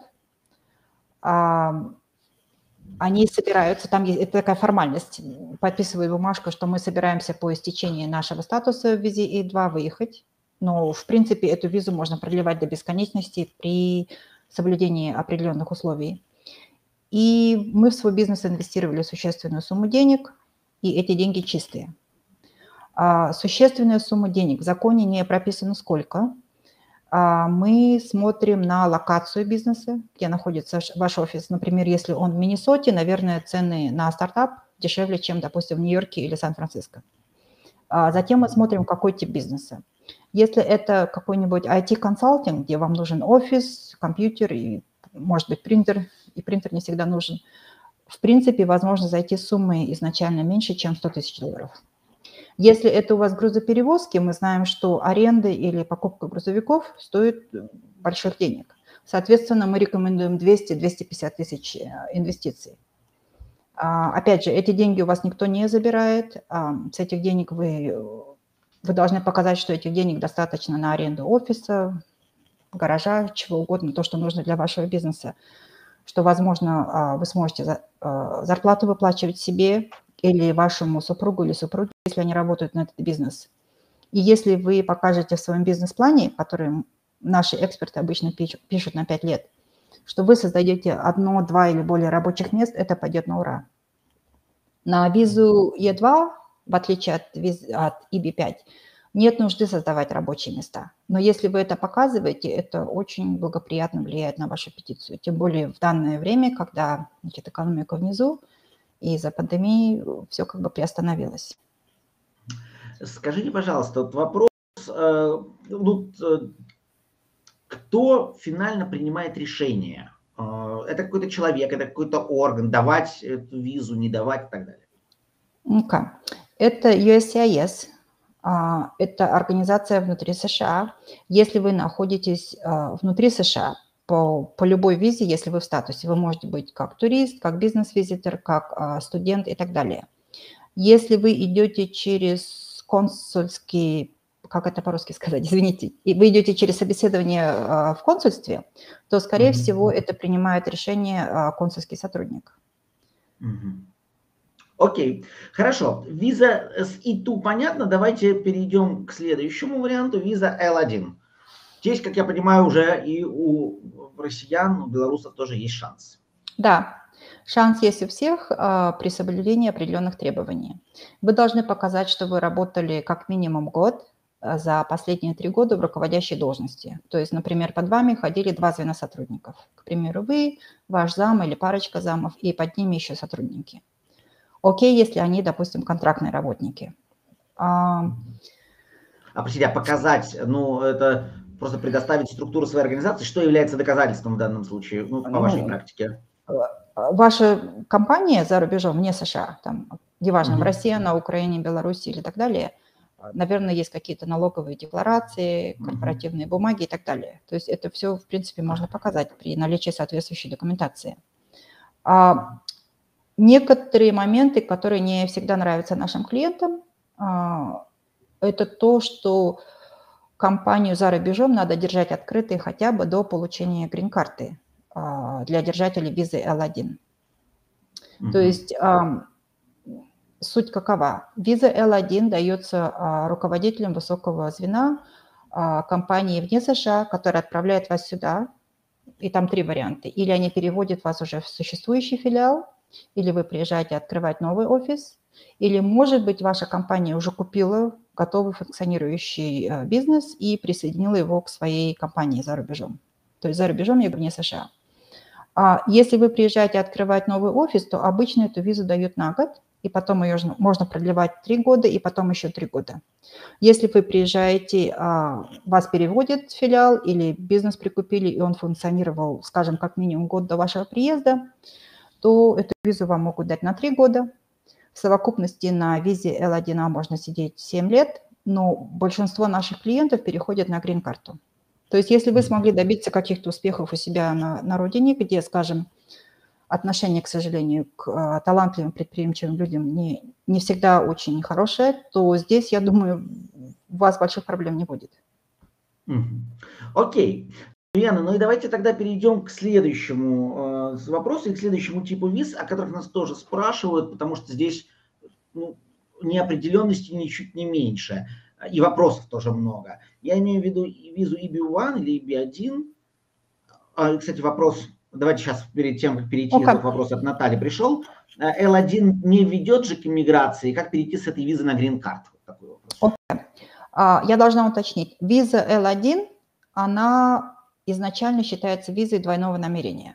А, Они собираются, там есть это такая формальность, подписывают бумажку, что мы собираемся по истечении нашего статуса в визе И два выехать. Но, в принципе, эту визу можно продлевать до бесконечности при соблюдении определенных условий. И мы в свой бизнес инвестировали существенную сумму денег, и эти деньги чистые. А, существенная сумма денег. В законе не прописано сколько. А, мы смотрим на локацию бизнеса, где находится ваш офис. Например, если он в Миннесоте, наверное, цены на стартап дешевле, чем, допустим, в Нью-Йорке или Сан-Франциско. А затем мы смотрим, какой тип бизнеса. Если это какой-нибудь ай ти-консалтинг, где вам нужен офис, компьютер и, может быть, принтер, и принтер не всегда нужен, в принципе, возможно зайти с суммой изначально меньше, чем сто тысяч долларов. Если это у вас грузоперевозки, мы знаем, что аренда или покупка грузовиков стоит больших денег. Соответственно, мы рекомендуем двести — двести пятьдесят тысяч инвестиций. Опять же, эти деньги у вас никто не забирает. С этих денег вы, вы должны показать, что этих денег достаточно на аренду офиса, гаража, чего угодно, то, что нужно для вашего бизнеса, что, возможно, вы сможете зарплату выплачивать себе или вашему супругу или супруге, если они работают на этот бизнес. И если вы покажете в своем бизнес-плане, который наши эксперты обычно пишут на пять лет, что вы создаете одно, два или более рабочих мест, это пойдет на ура. На визу и два, в отличие от, виз, от и би пять, нет нужды создавать рабочие места. Но если вы это показываете, это очень благоприятно влияет на вашу петицию. Тем более в данное время, когда, значит, экономика внизу, и из-за пандемии все как бы приостановилось. Скажите, пожалуйста, вот вопрос, э, ну, кто финально принимает решение? Э, это какой-то человек, это какой-то орган, давать эту визу, не давать и так далее? Okay. Это ю эс си ай эс, э, это организация внутри США. Если вы находитесь э, внутри США, По, по любой визе, если вы в статусе, вы можете быть как турист, как бизнес-визитор, как а, студент и так далее. Если вы идете через консульский, как это по-русски сказать, извините, и вы идете через собеседование а, в консульстве, то, скорее mm-hmm. всего, это принимает решение а, консульский сотрудник. Mm-hmm. Окей, хорошо. Виза с и два понятно. Давайте перейдем к следующему варианту. Виза эл один. Здесь, как я понимаю, уже и у россиян, у белорусов тоже есть шанс. Да, шанс есть у всех а, при соблюдении определенных требований. Вы должны показать, что вы работали как минимум год а, за последние три года в руководящей должности. То есть, например, под вами ходили два звена сотрудников. К примеру, вы, ваш зам или парочка замов, и под ними еще сотрудники. Окей, если они, допустим, контрактные работники. А, а простите, а показать, ну, это... Просто предоставить структуру своей организации, что является доказательством в данном случае, ну, по ну, вашей практике? Ваша компания за рубежом, вне США, там, неважно, mm-hmm. в России, на Украине, Беларуси или так далее, наверное, есть какие-то налоговые декларации, корпоративные mm-hmm. бумаги и так далее. То есть это все, в принципе, можно показать при наличии соответствующей документации. А некоторые моменты, которые не всегда нравятся нашим клиентам, это то, что компанию за рубежом надо держать открытой хотя бы до получения грин-карты для держателей визы эл один. Mm-hmm. То есть суть какова? Виза эл один дается руководителям высокого звена компании вне США, которая отправляет вас сюда, и там три варианта. Или они переводят вас уже в существующий филиал, или вы приезжаете открывать новый офис, или, может быть, ваша компания уже купила готовый функционирующий бизнес и присоединила его к своей компании за рубежом. То есть за рубежом, я говорю, не США. А если вы приезжаете открывать новый офис, то обычно эту визу дают на год, и потом ее можно продлевать три года, и потом еще три года. Если вы приезжаете, вас переводят в филиал, или бизнес прикупили, и он функционировал, скажем, как минимум год до вашего приезда, то эту визу вам могут дать на три года. В совокупности на визе эл один а можно сидеть семь лет, но большинство наших клиентов переходят на грин-карту. То есть если вы смогли добиться каких-то успехов у себя на, на родине, где, скажем, отношение, к сожалению, к талантливым, предприимчивым людям не, не всегда очень хорошее, то здесь, я думаю, у вас больших проблем не будет. Окей. Okay. Яна, ну и давайте тогда перейдем к следующему э, вопросу и к следующему типу виз, о которых нас тоже спрашивают, потому что здесь ну, неопределенности ничуть не меньше, и вопросов тоже много. Я имею в виду визу и би один или и би один. А, кстати, вопрос, давайте сейчас перед тем, как перейти, okay. этот вопрос от Натальи пришел. эл один не ведет же к иммиграции, как перейти с этой визы на грин-карт? Вот такой вопрос. Okay. Uh, я должна уточнить. Виза эл один, она изначально считается визой двойного намерения.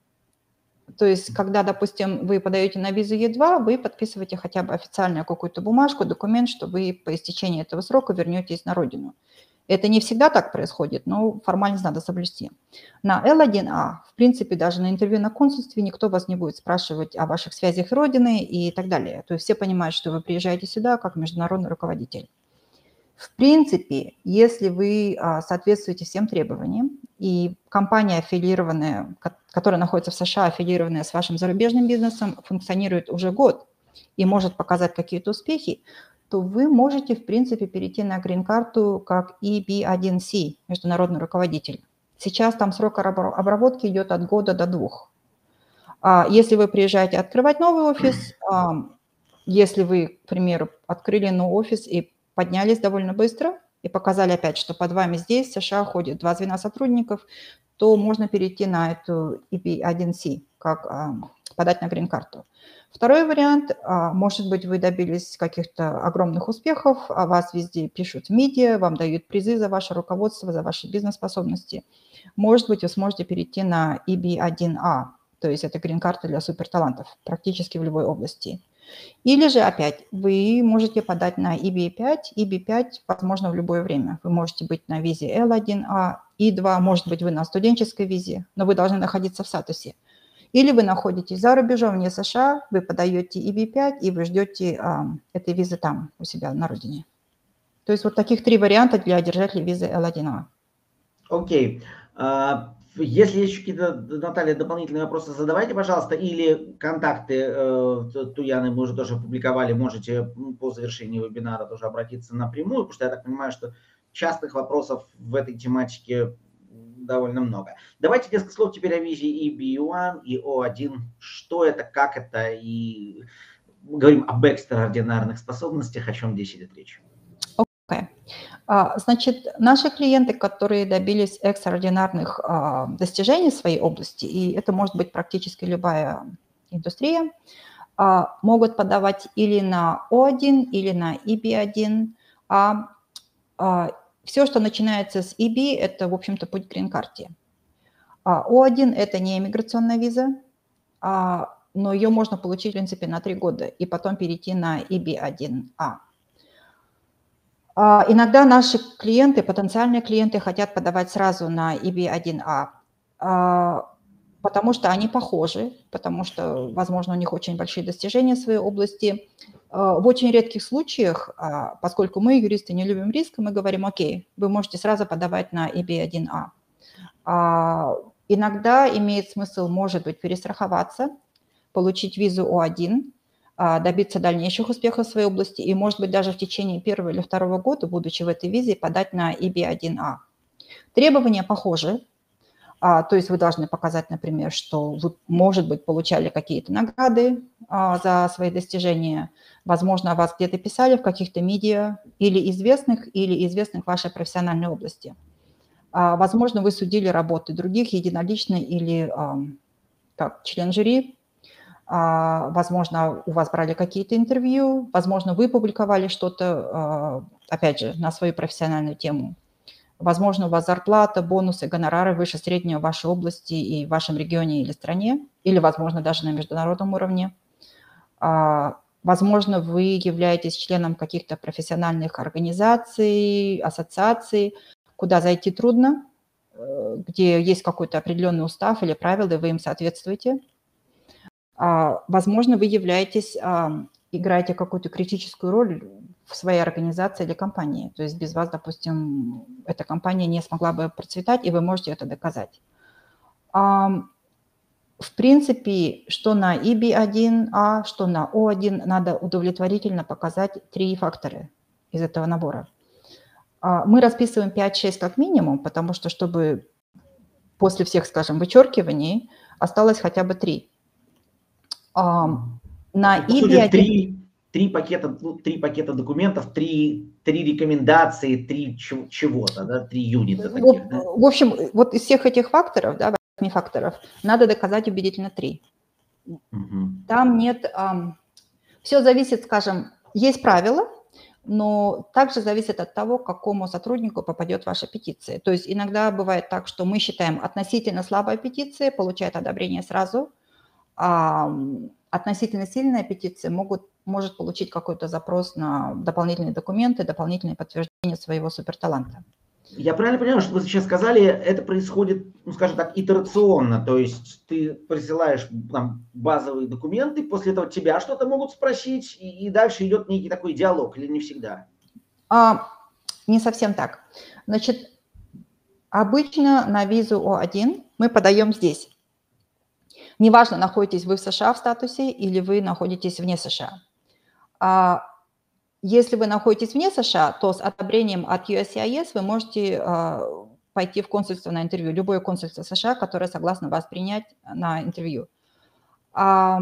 То есть, когда, допустим, вы подаете на визу Е два, вы подписываете хотя бы официальную какую-то бумажку, документ, что вы по истечении этого срока вернетесь на родину. Это не всегда так происходит, но формальность надо соблюсти. На эл один а, в принципе, даже на интервью на консульстве никто вас не будет спрашивать о ваших связях с родиной и так далее. То есть все понимают, что вы приезжаете сюда как международный руководитель. В принципе, если вы а, соответствуете всем требованиям, и компания, аффилированная, которая находится в США, аффилированная с вашим зарубежным бизнесом, функционирует уже год и может показать какие-то успехи, то вы можете, в принципе, перейти на грин-карту как и би один си, международный руководитель. Сейчас там срок обработки идет от года до двух. Если вы приезжаете открывать новый офис, если вы, к примеру, открыли новый офис и поднялись довольно быстро и показали опять, что под вами здесь, в США, ходит два звена сотрудников, то можно перейти на эту и би один си, как подать на грин-карту. Второй вариант, может быть, вы добились каких-то огромных успехов, о вас везде пишут в медиа, вам дают призы за ваше руководство, за ваши бизнес-способности. Может быть, вы сможете перейти на и би один а, то есть это грин-карта для суперталантов, практически в любой области. Или же опять вы можете подать на и би пять, и би пять возможно в любое время. Вы можете быть на визе эл один а, и два, может быть, вы на студенческой визе, но вы должны находиться в статусе. Или вы находитесь за рубежом, вне США, вы подаете и би пять, и вы ждете а, этой визы там, у себя на родине. То есть вот таких три варианта для держателей визы эл один а. Окей. Okay. Если есть какие-то, Наталья, дополнительные вопросы, задавайте, пожалуйста. Или контакты э, Туяны мы уже тоже опубликовали. Можете по завершении вебинара тоже обратиться напрямую, потому что я так понимаю, что частых вопросов в этой тематике довольно много. Давайте несколько слов теперь о визе и би один и о один. Что это, как это, и мы говорим об экстраординарных способностях, о чем здесь идет речь. Okay. Значит, наши клиенты, которые добились экстраординарных достижений в своей области, и это может быть практически любая индустрия, могут подавать или на о один, или на и би один. Все, что начинается с и би, это, в общем-то, путь к грин-карте. о один – это не иммиграционная виза, но ее можно получить, в принципе, на три года и потом перейти на и би один а. Иногда наши клиенты, потенциальные клиенты хотят подавать сразу на и би один а, потому что они похожи, потому что, возможно, у них очень большие достижения в своей области. В очень редких случаях, поскольку мы, юристы, не любим риска, мы говорим, окей, вы можете сразу подавать на и би один а. Иногда имеет смысл, может быть, перестраховаться, получить визу о один, добиться дальнейших успехов в своей области и, может быть, даже в течение первого или второго года, будучи в этой визе, подать на и би один а. Требования похожи, то есть вы должны показать, например, что вы, может быть, получали какие-то награды за свои достижения, возможно, о вас где-то писали в каких-то медиа или известных, или известных в вашей профессиональной области. Возможно, вы судили работы других единолично или как член жюри. Возможно, у вас брали какие-то интервью, возможно, вы публиковали что-то, опять же, на свою профессиональную тему. Возможно, у вас зарплата, бонусы, гонорары выше среднего в вашей области и в вашем регионе или стране, или, возможно, даже на международном уровне. Возможно, вы являетесь членом каких-то профессиональных организаций, ассоциаций, куда зайти трудно, где есть какой-то определенный устав или правила, и вы им соответствуете. Возможно, вы являетесь, играете какую-то критическую роль в своей организации или компании. То есть без вас, допустим, эта компания не смогла бы процветать, и вы можете это доказать. В принципе, что на и би один а, что на о один надо удовлетворительно показать три фактора из этого набора. Мы расписываем пять-шесть как минимум, потому что, чтобы после всех, скажем, вычеркиваний осталось хотя бы три. На и би один... три, три, пакета, три пакета документов, три, три рекомендации, три чего-то, да, три юнита таких. В, да? в общем, вот из всех этих факторов, да, восьми факторов, надо доказать убедительно три. Угу. Там нет... Ам, все зависит, скажем, есть правила, но также зависит от того, к какому сотруднику попадет ваша петиция. То есть иногда бывает так, что мы считаем относительно слабая петиция, получает одобрение сразу, а относительно сильная петиция могут, может получить какой-то запрос на дополнительные документы, дополнительные подтверждения своего суперталанта. Я правильно понимаю, что вы сейчас сказали, это происходит, ну, скажем так, итерационно, то есть ты присылаешь там базовые документы, после этого тебя что-то могут спросить, и, и дальше идет некий такой диалог, или не всегда? А, не совсем так. Значит, обычно на визу О один мы подаем здесь. Неважно, находитесь вы в США в статусе или вы находитесь вне США. А если вы находитесь вне США, то с одобрением от ю эс си ай эс вы можете а, пойти в консульство на интервью, любое консульство США, которое согласно вас принять на интервью. А,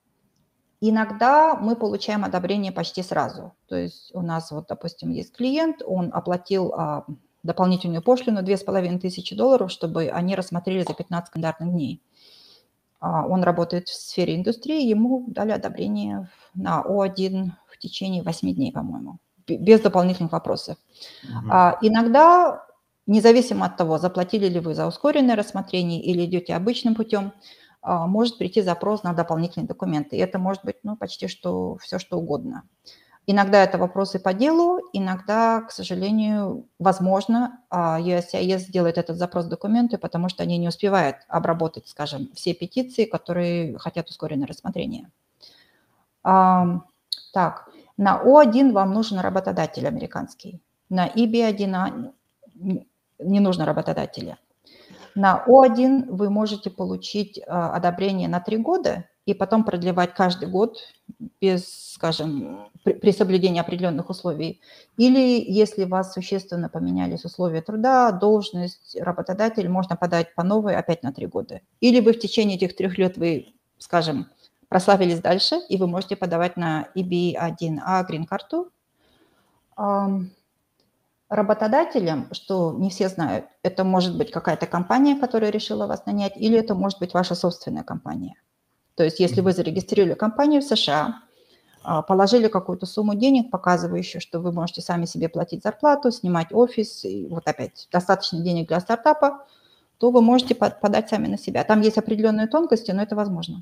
иногда мы получаем одобрение почти сразу. То есть у нас, вот, допустим, есть клиент, он оплатил а, дополнительную пошлину две тысячи пятьсот долларов, чтобы они рассмотрели за пятнадцать календарных дней. Он работает в сфере индустрии, ему дали одобрение на О один в течение восьми дней, по-моему, без дополнительных вопросов. Угу. А, иногда, независимо от того, заплатили ли вы за ускоренное рассмотрение или идете обычным путем, а, может прийти запрос на дополнительные документы. И это может быть ну, почти что, все, что угодно. Иногда это вопросы по делу, иногда, к сожалению, возможно, ю эс си ай эс делает этот запрос документы, потому что они не успевают обработать, скажем, все петиции, которые хотят ускоренное рассмотрение. А, так, на О один вам нужен работодатель американский, на И Би один не нужно работодателя. На О один вы можете получить одобрение на три года и потом продлевать каждый год без, скажем, при, при соблюдении определенных условий. Или если у вас существенно поменялись условия труда, должность, работодатель, можно подать по новой опять на три года. Или вы в течение этих трех лет, вы, скажем, прославились дальше, и вы можете подавать на И Би один А грин-карту. Работодателем, что не все знают, это может быть какая-то компания, которая решила вас нанять, или это может быть ваша собственная компания. То есть если вы зарегистрировали компанию в США, положили какую-то сумму денег, показывающую, что вы можете сами себе платить зарплату, снимать офис, и вот опять достаточно денег для стартапа, то вы можете подать сами на себя. Там есть определенные тонкости, но это возможно.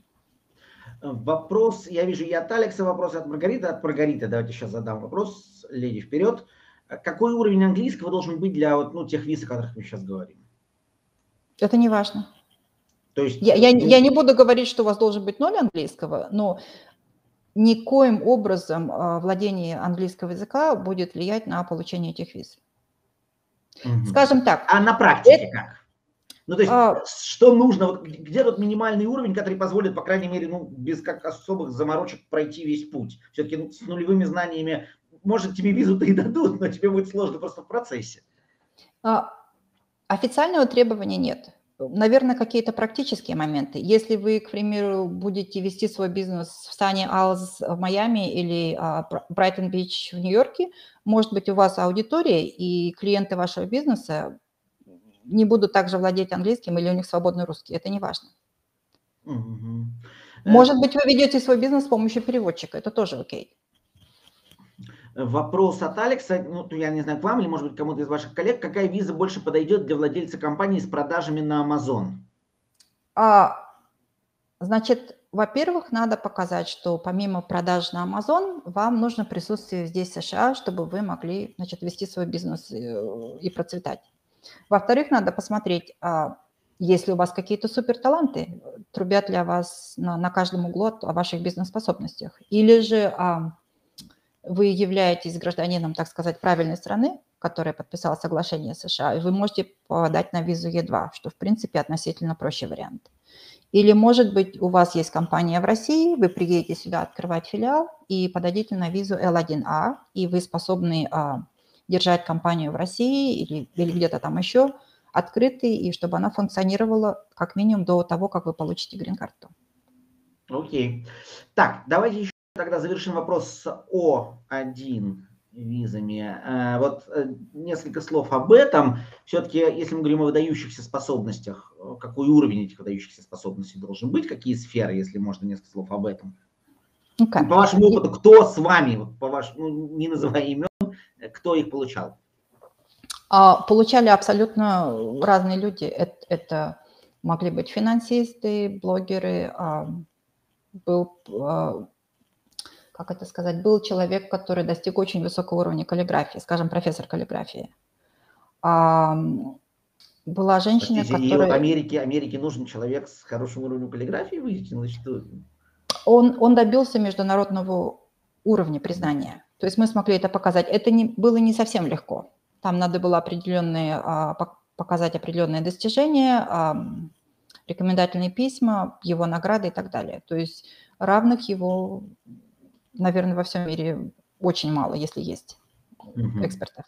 Вопрос, я вижу, и от Алекса вопрос, от Маргариты. От Маргариты давайте сейчас задам вопрос. Леди, вперед. Какой уровень английского должен быть для вот, ну, тех виз, о которых мы сейчас говорим? Это не важно. То есть, я, я, я не буду говорить, что у вас должен быть ноль английского, но никоим образом владение английского языка будет влиять на получение этих виз. Угу. Скажем так. А на практике это... как? Ну, то есть, а... что нужно, вот, где тот минимальный уровень, который позволит, по крайней мере, ну, без как особых заморочек пройти весь путь? Все-таки ну, с нулевыми знаниями, может, тебе визу-то и дадут, но тебе будет сложно просто в процессе. А, официального требования нет. Наверное, какие-то практические моменты. Если вы, к примеру, будете вести свой бизнес в Sunny Isles в Майами или Брайтон-Бич в Нью-Йорке, может быть, у вас аудитория, и клиенты вашего бизнеса не будут также владеть английским или у них свободный русский. Это не важно. Угу. Может быть, вы ведете свой бизнес с помощью переводчика. Это тоже окей. Вопрос от Алекса, ну, я не знаю, к вам или, может быть, кому-то из ваших коллег. Какая виза больше подойдет для владельца компании с продажами на Amazon? А, значит, во-первых, надо показать, что помимо продаж на Amazon, вам нужно присутствие здесь, в США, чтобы вы могли, значит, вести свой бизнес и процветать. Во-вторых, надо посмотреть, а, есть ли у вас какие-то суперталанты, трубят ли о вас на, на каждом углу о ваших бизнес-способностях. Или же... А, вы являетесь гражданином, так сказать, правильной страны, которая подписала соглашение с США, и вы можете подать на визу Е два, что, в принципе, относительно проще вариант. Или, может быть, у вас есть компания в России, вы приедете сюда открывать филиал и подадите на визу Л один А, и вы способны а, держать компанию в России или, или где-то там еще открытой, и чтобы она функционировала как минимум до того, как вы получите грин-карту. Окей. Так, давайте еще тогда завершим вопрос с О один визами. Вот несколько слов об этом. Все-таки, если мы говорим о выдающихся способностях, какой уровень этих выдающихся способностей должен быть, какие сферы, если можно, несколько слов об этом? Okay. И по вашему опыту, кто с вами, вот по вашему, ну, не называя имен, кто их получал? Получали абсолютно разные люди. Это, это могли быть финансисты, блогеры. Был, как это сказать, был человек, который достиг очень высокого уровня каллиграфии, скажем, профессор каллиграфии. Была женщина, Простите, которая... И в Америке, Америке нужен человек с хорошим уровнем каллиграфии, выяснилось, что... Он, он добился международного уровня признания. То есть мы смогли это показать. Это не, было не совсем легко. Там надо было определенные, показать определенные достижения, рекомендательные письма, его награды и так далее. То есть равных его, наверное, во всем мире очень мало, если есть mm-hmm. экспертов.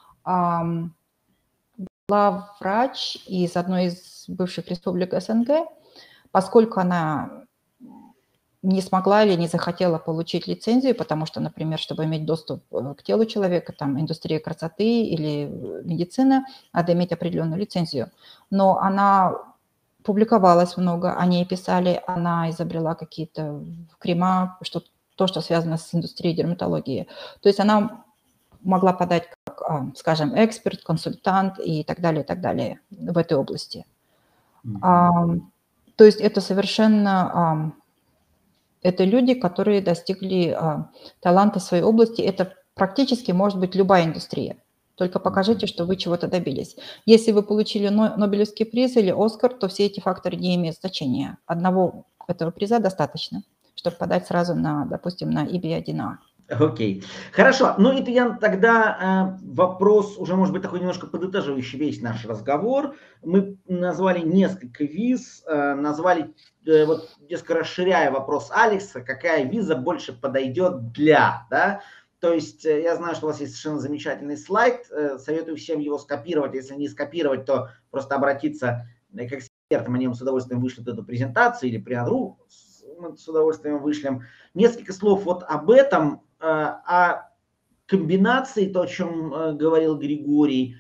Была врач из одной из бывших республик СНГ, поскольку она не смогла или не захотела получить лицензию, потому что, например, чтобы иметь доступ к телу человека, там, индустрия красоты или медицина, надо иметь определенную лицензию. Но она публиковалась много, о ней писали, она изобрела какие-то крема, что, то, что связано с индустрией дерматологии. То есть она могла подать как, скажем, эксперт, консультант и так далее, и так далее в этой области. Mm-hmm. То есть это совершенно... Это люди, которые достигли а, таланта в своей области. Это практически может быть любая индустрия. Только покажите, что вы чего-то добились. Если вы получили Нобелевский приз или Оскар, то все эти факторы не имеют значения. Одного этого приза достаточно, чтобы подать сразу на, допустим, на и би один эй. Окей, okay. Хорошо. Ну и я тогда э, вопрос уже, может быть, такой немножко подытоживающий весь наш разговор. Мы назвали несколько виз, э, назвали, э, вот, несколько расширяя вопрос Алекса, какая виза больше подойдет для, да? То есть э, я знаю, что у вас есть совершенно замечательный слайд, э, советую всем его скопировать, если не скопировать, то просто обратиться к экспертам, они вам с удовольствием вышлют эту презентацию или при Андру мы с удовольствием вышлем. Несколько слов вот об этом, о комбинации, то, о чем говорил Григорий,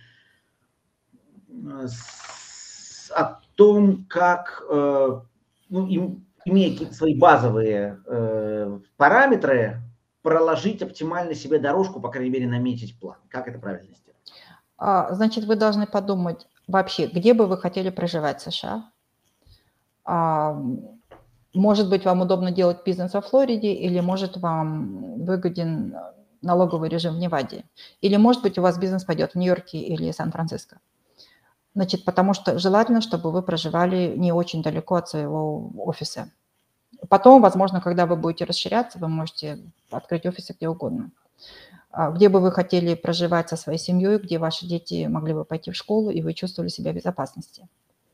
о том, как, ну, имея какие-то свои базовые параметры, проложить оптимально себе дорожку, по крайней мере, наметить план. Как это правильно сделать? Значит, вы должны подумать вообще, где бы вы хотели проживать в США. Может быть, вам удобно делать бизнес во Флориде, или может вам выгоден налоговый режим в Неваде, или может быть у вас бизнес пойдет в Нью-Йорке или Сан-Франциско. Значит, потому что желательно, чтобы вы проживали не очень далеко от своего офиса. Потом, возможно, когда вы будете расширяться, вы можете открыть офисы где угодно. Где бы вы хотели проживать со своей семьей, где ваши дети могли бы пойти в школу, и вы чувствовали себя в безопасности.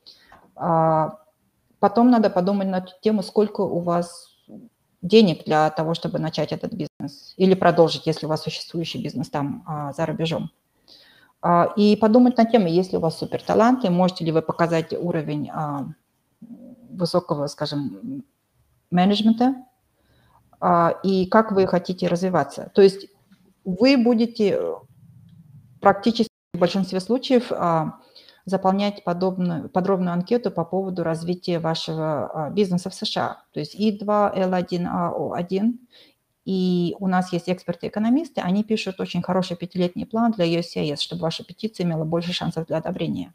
Потом надо подумать на ту тему, сколько у вас денег для того, чтобы начать этот бизнес или продолжить, если у вас существующий бизнес там а, за рубежом. А, и подумать на тему, если у вас суперталанты, можете ли вы показать уровень а, высокого, скажем, менеджмента а, и как вы хотите развиваться. То есть вы будете практически в большинстве случаев а, заполнять подобную, подробную анкету по поводу развития вашего бизнеса в США. То есть И два, Эл один, А О один. И у нас есть эксперты-экономисты, они пишут очень хороший пятилетний план для ю эс си ай эс, чтобы ваша петиция имела больше шансов для одобрения.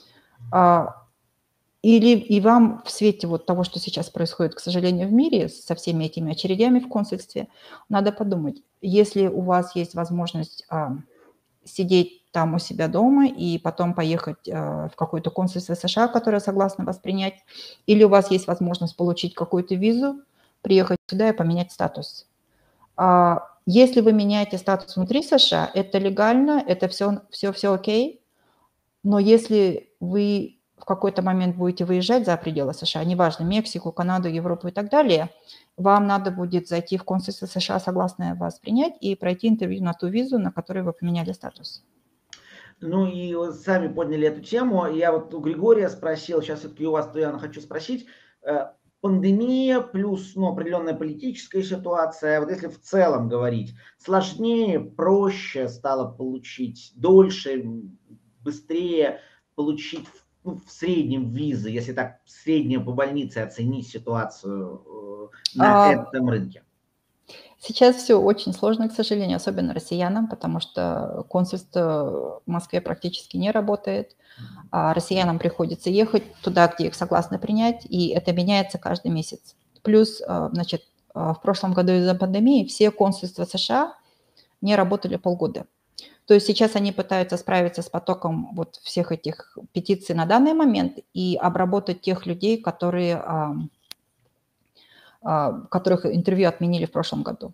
Или и вам в свете вот того, что сейчас происходит, к сожалению, в мире, со всеми этими очередями в консульстве, надо подумать, если у вас есть возможность сидеть там у себя дома и потом поехать э, в какое-то консульство США, которое согласно вас принять, или у вас есть возможность получить какую-то визу, приехать сюда и поменять статус. А, если вы меняете статус внутри США, это легально, это все, все, все окей, но если вы в какой-то момент будете выезжать за пределы США, неважно, Мексику, Канаду, Европу и так далее, вам надо будет зайти в консульство США, согласно вас принять, и пройти интервью на ту визу, на которой вы поменяли статус. Ну и вы сами подняли эту тему. Я вот у Григория спросил, сейчас все-таки у вас, я хочу спросить, пандемия плюс, ну, определенная политическая ситуация, вот если в целом говорить, сложнее, проще стало получить, дольше, быстрее получить, ну, в среднем визы, если так в среднем по больнице оценить ситуацию на а... этом рынке? Сейчас все очень сложно, к сожалению, особенно россиянам, потому что консульство в Москве практически не работает. А россиянам приходится ехать туда, где их согласны принять, и это меняется каждый месяц. Плюс, значит, в прошлом году из-за пандемии все консульства США не работали полгода. То есть сейчас они пытаются справиться с потоком вот всех этих петиций на данный момент и обработать тех людей, которые, которых интервью отменили в прошлом году.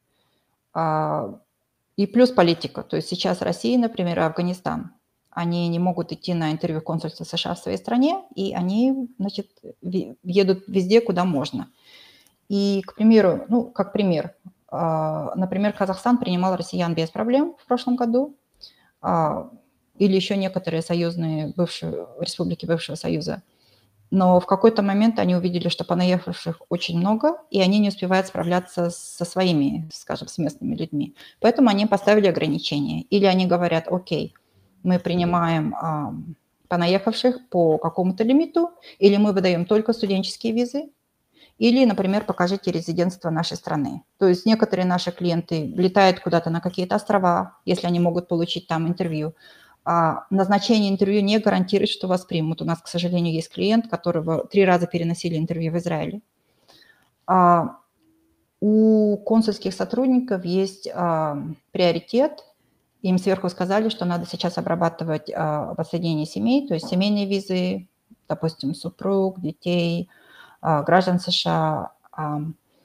И плюс политика. То есть сейчас Россия, например, и Афганистан, они не могут идти на интервью в консульство США в своей стране, и они, значит, едут везде, куда можно. И, к примеру, ну, как пример, например, Казахстан принимал россиян без проблем в прошлом году, или еще некоторые союзные бывшие, республики бывшего Союза. Но в какой-то момент они увидели, что понаехавших очень много, и они не успевают справляться со своими, скажем, с местными людьми. Поэтому они поставили ограничения. Или они говорят, окей, мы принимаем а, понаехавших по какому-то лимиту, или мы выдаем только студенческие визы, или, например, покажите резидентство нашей страны. То есть некоторые наши клиенты летают куда-то на какие-то острова, если они могут получить там интервью. А назначение интервью не гарантирует, что вас примут. У нас, к сожалению, есть клиент, которого три раза переносили интервью в Израиле. А у консульских сотрудников есть а, приоритет. Им сверху сказали, что надо сейчас обрабатывать а, воссоединение семей, то есть семейные визы, допустим, супруг, детей, а, граждан США. А,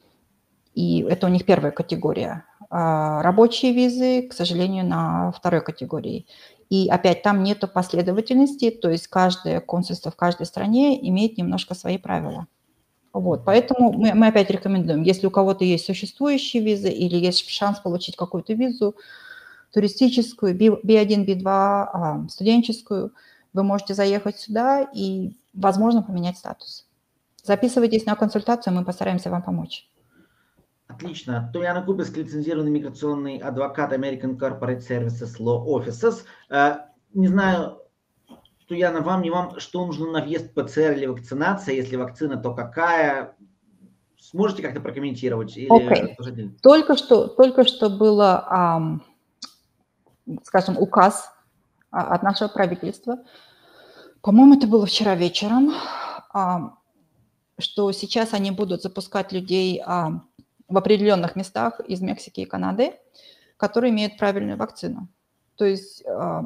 и это у них первая категория. А, рабочие визы, к сожалению, на второй категории. И опять там нету последовательности, то есть каждое консульство в каждой стране имеет немножко свои правила. Вот, поэтому мы, мы опять рекомендуем, если у кого-то есть существующие визы или есть шанс получить какую-то визу, туристическую, би один, би два, студенческую, вы можете заехать сюда и, возможно, поменять статус. Записывайтесь на консультацию, мы постараемся вам помочь. Отлично. Туяна Кубис, лицензированный миграционный адвокат American Corporate Services Law Offices. Не знаю, Туяна, вам, не вам, что нужно на въезд ПЦР или вакцинация? Если вакцина, то какая? Сможете как-то прокомментировать? Или okay. Только что, только что было, скажем, указ от нашего правительства. По-моему, это было вчера вечером, что сейчас они будут запускать людей в определенных местах из Мексики и Канады, которые имеют правильную вакцину. То есть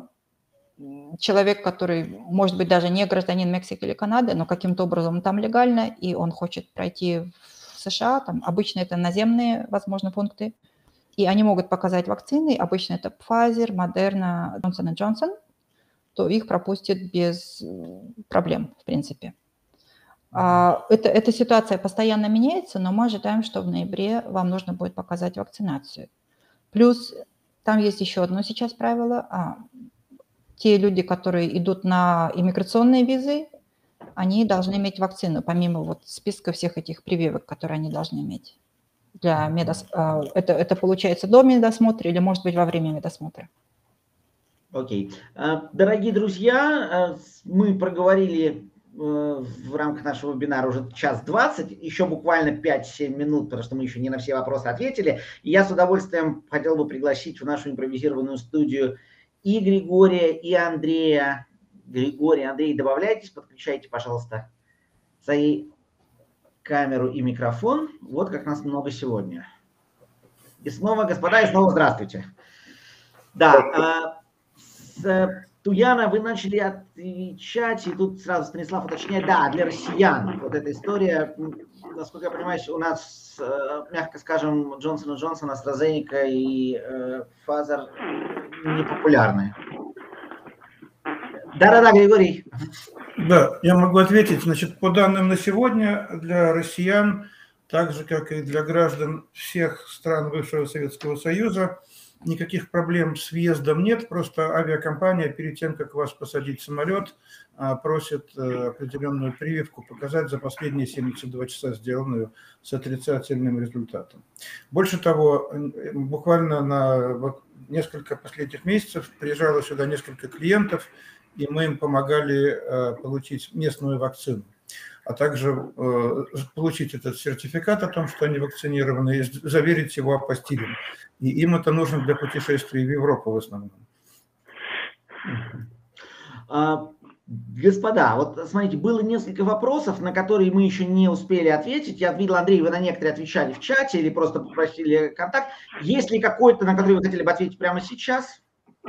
человек, который, может быть, даже не гражданин Мексики или Канады, но каким-то образом там легально, и он хочет пройти в США, там обычно это наземные, возможно, пункты, и они могут показать вакцины, обычно это Pfizer, Moderna, Johnson энд Johnson, то их пропустят без проблем, в принципе. Это, эта ситуация постоянно меняется, но мы ожидаем, что в ноябре вам нужно будет показать вакцинацию. Плюс там есть еще одно сейчас правило. А, те люди, которые идут на иммиграционные визы, они должны иметь вакцину, помимо вот списка всех этих прививок, которые они должны иметь. Для медос... это, это получается до медосмотра или, может быть, во время медосмотра. Окей. Okay. Дорогие друзья, мы проговорили в рамках нашего вебинара уже час двадцать, еще буквально пять-семь минут, потому что мы еще не на все вопросы ответили. И я с удовольствием хотел бы пригласить в нашу импровизированную студию и Григория, и Андрея. Григорий, Андрей, добавляйтесь, подключайте, пожалуйста, свои камеру и микрофон. Вот как нас много сегодня. И снова, господа, и снова здравствуйте. Да, с Туяна, вы начали отвечать, и тут сразу Станислав уточняет, да, для россиян. Вот эта история, насколько я понимаю, у нас, мягко скажем, Джонсон энд Джонсон, AstraZeneca и Pfizer не популярны. Да-да-да, Григорий. Да, я могу ответить. Значит, по данным на сегодня, для россиян, так же, как и для граждан всех стран бывшего Советского Союза, никаких проблем с въездом нет, просто авиакомпания перед тем, как вас посадить в самолет, просит определенную прививку показать за последние семьдесят два часа, сделанную с отрицательным результатом. Больше того, буквально на несколько последних месяцев приезжало сюда несколько клиентов, и мы им помогали получить местную вакцину. а также э, получить этот сертификат о том, что они вакцинированы, и заверить его апостилем. И им это нужно для путешествий в Европу в основном. Господа, вот смотрите, было несколько вопросов, на которые мы еще не успели ответить. Я видел, Андрей, вы на некоторые отвечали в чате или просто попросили контакт. Есть ли какой-то, на который вы хотели бы ответить прямо сейчас?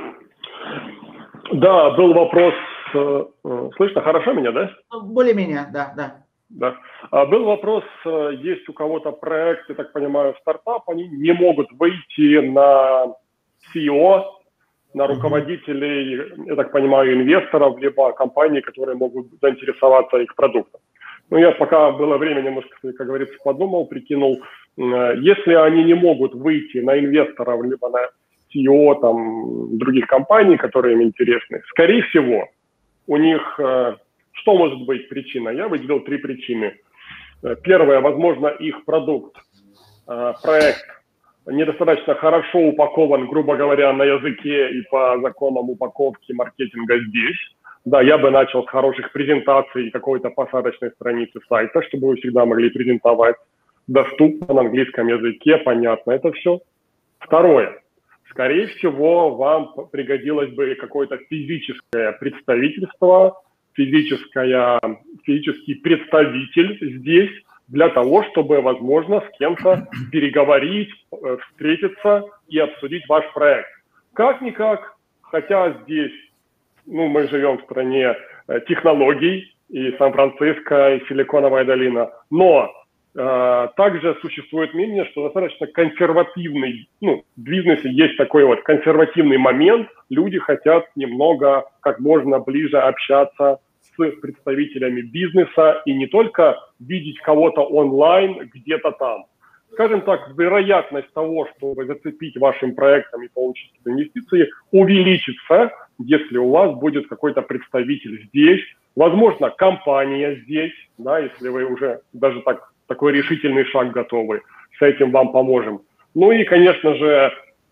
Да, был вопрос. Слышно хорошо меня, да? Более-менее, да, да. Да. Был вопрос, есть у кого-то проект, я так понимаю, стартап, они не могут выйти на си и о, на руководителей, я так понимаю, инвесторов, либо компаний, которые могут заинтересоваться их продуктом. Ну, я пока было время, немножко, как говорится, подумал, прикинул, если они не могут выйти на инвесторов, либо на си и о там, других компаний, которые им интересны, скорее всего, у них, что может быть причина? Я выделил три причины. Первое, возможно, их продукт, проект, недостаточно хорошо упакован, грубо говоря, на языке и по законам упаковки маркетинга здесь. Да, я бы начал с хороших презентаций какой-то посадочной страницы сайта, чтобы вы всегда могли презентовать доступно на английском языке, понятно это все. Второе. Скорее всего, вам пригодилось бы какое-то физическое представительство, физическое, физический представитель здесь, для того, чтобы, возможно, с кем-то переговорить, встретиться и обсудить ваш проект. Как-никак, хотя здесь, ну, мы живем в стране технологий, и Сан-Франциско, и Силиконовая долина, но э, также существует мнение, что достаточно консервативный, ну, в бизнесе есть такой вот консервативный момент, люди хотят немного, как можно ближе общаться с представителями бизнеса и не только видеть кого-то онлайн где-то там. Скажем так, вероятность того, чтобы зацепить вашим проектом и получить инвестиции, увеличится, если у вас будет какой-то представитель здесь, возможно, компания здесь, да, если вы уже даже так, такой решительный шаг готовы, с этим вам поможем. Ну и, конечно же,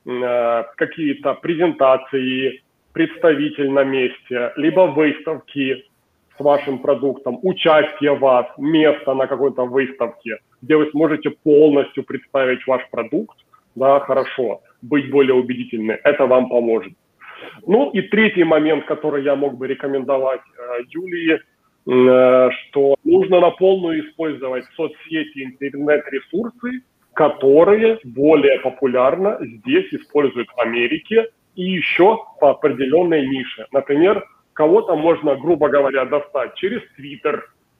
какие-то презентации, представитель на месте, либо выставки с вашим продуктом, участие вас, место на какой-то выставке, где вы сможете полностью представить ваш продукт, да, хорошо, быть более убедительным, это вам поможет. Ну и третий момент, который я мог бы рекомендовать э, Юлии, э, что нужно на полную использовать соцсети, интернет-ресурсы, которые более популярно здесь используют в Америке и еще по определенной нише. Например, кого-то можно, грубо говоря, достать через Twitter,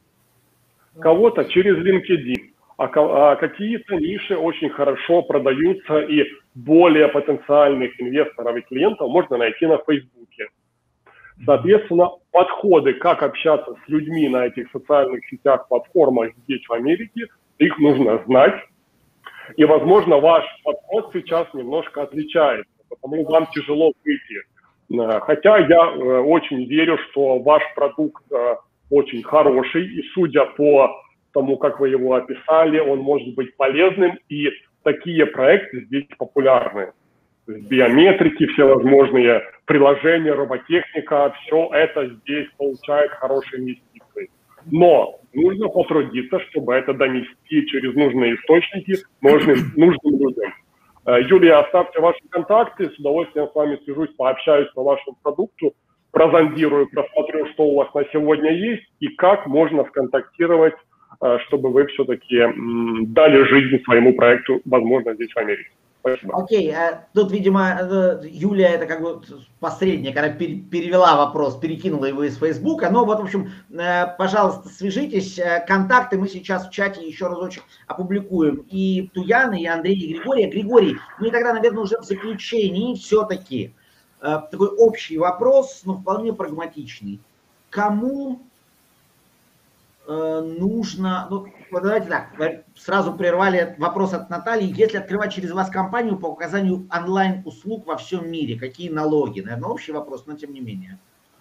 кого-то через LinkedIn, а какие-то ниши очень хорошо продаются и более потенциальных инвесторов и клиентов можно найти на Фейсбуке. Соответственно, подходы, как общаться с людьми на этих социальных сетях, платформах здесь, в Америке, их нужно знать. И, возможно, ваш подход сейчас немножко отличается, потому вам тяжело выйти. Хотя я очень верю, что ваш продукт очень хороший, и судя по тому, как вы его описали, он может быть полезным, и такие проекты здесь популярны. Биометрики, всевозможные приложения, роботехника, все это здесь получает хорошие инвестиции. Но нужно потрудиться, чтобы это донести через нужные источники нужным, нужным людям. Юлия, оставьте ваши контакты, с удовольствием с вами свяжусь, пообщаюсь по вашему продукту, прозондирую, просмотрю, что у вас на сегодня есть и как можно сконтактировать, чтобы вы все-таки дали жизнь своему проекту, возможно, здесь в Америке. Спасибо. Окей, okay. Тут, видимо, Юлия, это как бы посредник, она перевела вопрос, перекинула его из Фейсбука. Но вот, в общем, пожалуйста, свяжитесь. Контакты мы сейчас в чате еще разочек опубликуем. И Туяна, и Андрей, и Григорий. Григорий, ну и тогда, наверное, уже в заключении все-таки такой общий вопрос, но вполне прагматичный. Кому нужно, ну, давайте так, сразу прервали вопрос от Натальи, если открывать через вас компанию по указанию онлайн-услуг во всем мире, какие налоги? Наверное, общий вопрос, но тем не менее.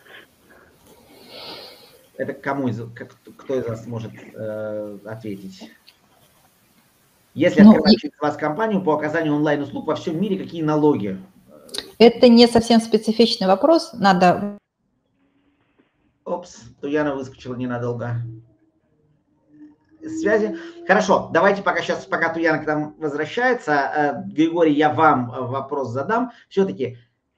Это кому из, кто из вас может э, ответить? Если ну, открывать и... через вас компанию по оказанию онлайн-услуг во всем мире, какие налоги? Это не совсем специфичный вопрос, надо... Опс, Туяна выскочила ненадолго. связи. Хорошо, давайте пока сейчас, пока Туяна к нам возвращается, Григорий, я вам вопрос задам. Все-таки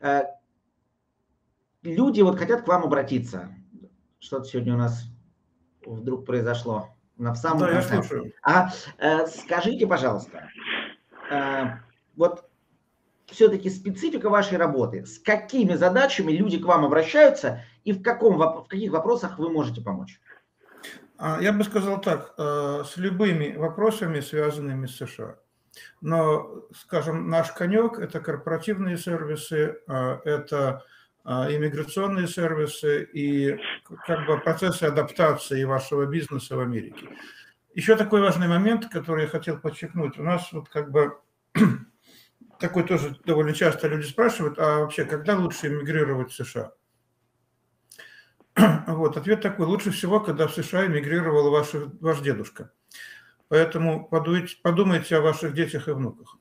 люди вот хотят к вам обратиться. Что-то сегодня у нас вдруг произошло. На в самом да, конце. Я слушаю. А, скажите, пожалуйста, вот все-таки специфика вашей работы, с какими задачами люди к вам обращаются и в, каком, в каких вопросах вы можете помочь? Я бы сказал так, с любыми вопросами, связанными с США. Но, скажем, наш конек – это корпоративные сервисы, это иммиграционные сервисы и как бы процессы адаптации вашего бизнеса в Америке. Еще такой важный момент, который я хотел подчеркнуть. У нас вот как бы такой тоже довольно часто люди спрашивают, а вообще, когда лучше эмигрировать в США? Вот, ответ такой, лучше всего, когда в США эмигрировал ваш, ваш дедушка. Поэтому подумайте, подумайте о ваших детях и внуках.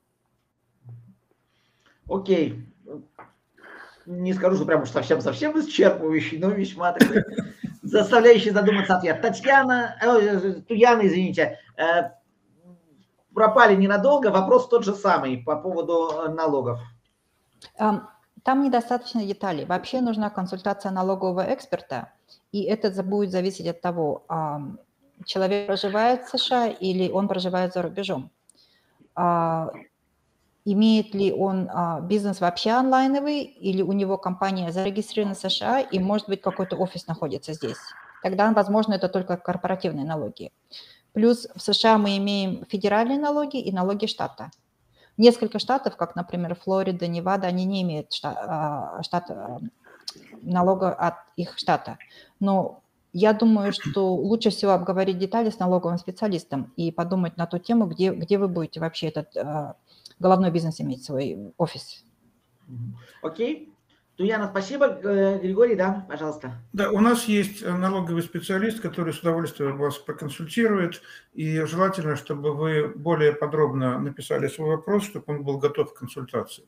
Окей. Не скажу, что прям совсем-совсем исчерпывающий, но весьма такой заставляющий задуматься ответ. Татьяна, э, Туяна, извините, э, пропали ненадолго. Вопрос тот же самый по поводу налогов. Там недостаточно деталей. Вообще нужна консультация налогового эксперта, и это будет зависеть от того, человек проживает в США или он проживает за рубежом. Имеет ли он бизнес вообще онлайновый, или у него компания зарегистрирована в США, и, может быть, какой-то офис находится здесь. Тогда, возможно, это только корпоративные налоги. Плюс в США мы имеем федеральные налоги и налоги штата. Несколько штатов, как, например, Флорида, Невада, они не имеют штат, штат, налога от их штата. Но я думаю, что лучше всего обговорить детали с налоговым специалистом и подумать на ту тему, где, где вы будете вообще этот э, головной бизнес иметь, свой офис. Окей. Туяна, спасибо. Григорий, да, пожалуйста. Да, у нас есть налоговый специалист, который с удовольствием вас проконсультирует, и желательно, чтобы вы более подробно написали свой вопрос, чтобы он был готов к консультации.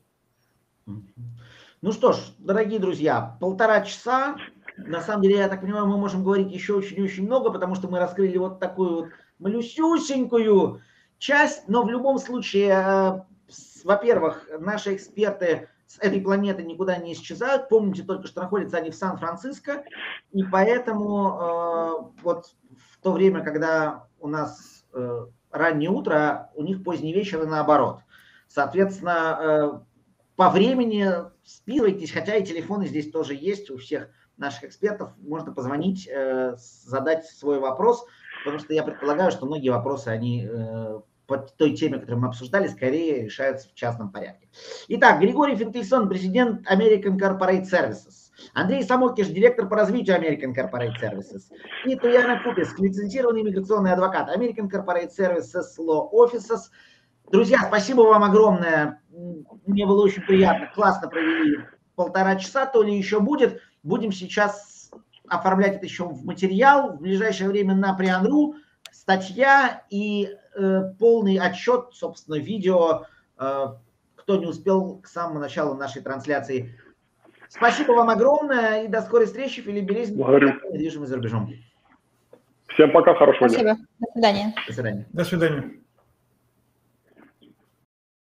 Ну что ж, дорогие друзья, полтора часа. На самом деле, я так понимаю, мы можем говорить еще очень-очень много, потому что мы раскрыли вот такую вот малюсюсенькую часть, но в любом случае, во-первых, наши эксперты с этой планеты никуда не исчезают. Помните только, что находятся они в Сан-Франциско, и поэтому э, вот в то время, когда у нас э, раннее утро, у них поздний вечер и наоборот. Соответственно, э, по времени списывайтесь, хотя и телефоны здесь тоже есть у всех наших экспертов. Можно позвонить, э, задать свой вопрос, потому что я предполагаю, что многие вопросы, они э, по той теме, которую мы обсуждали, скорее решаются в частном порядке. Итак, Григорий Финкельсон, президент American Corporate Services. Андрей Самокиш, директор по развитию American Corporate Services. И Туяна Купис, лицензированный иммиграционный адвокат American Corporate Services Law Offices. Друзья, спасибо вам огромное. Мне было очень приятно. Классно провели полтора часа, то ли еще будет. Будем сейчас оформлять это еще в материал. В ближайшее время на Приан.ру статья и э, полный отчет, собственно, видео, э, кто не успел к самому началу нашей трансляции. Спасибо вам огромное и до скорой встречи. Филипп Березин, недвижимость за рубежом. Всем пока, хорошего дня. Спасибо. До свидания. До свидания. До свидания.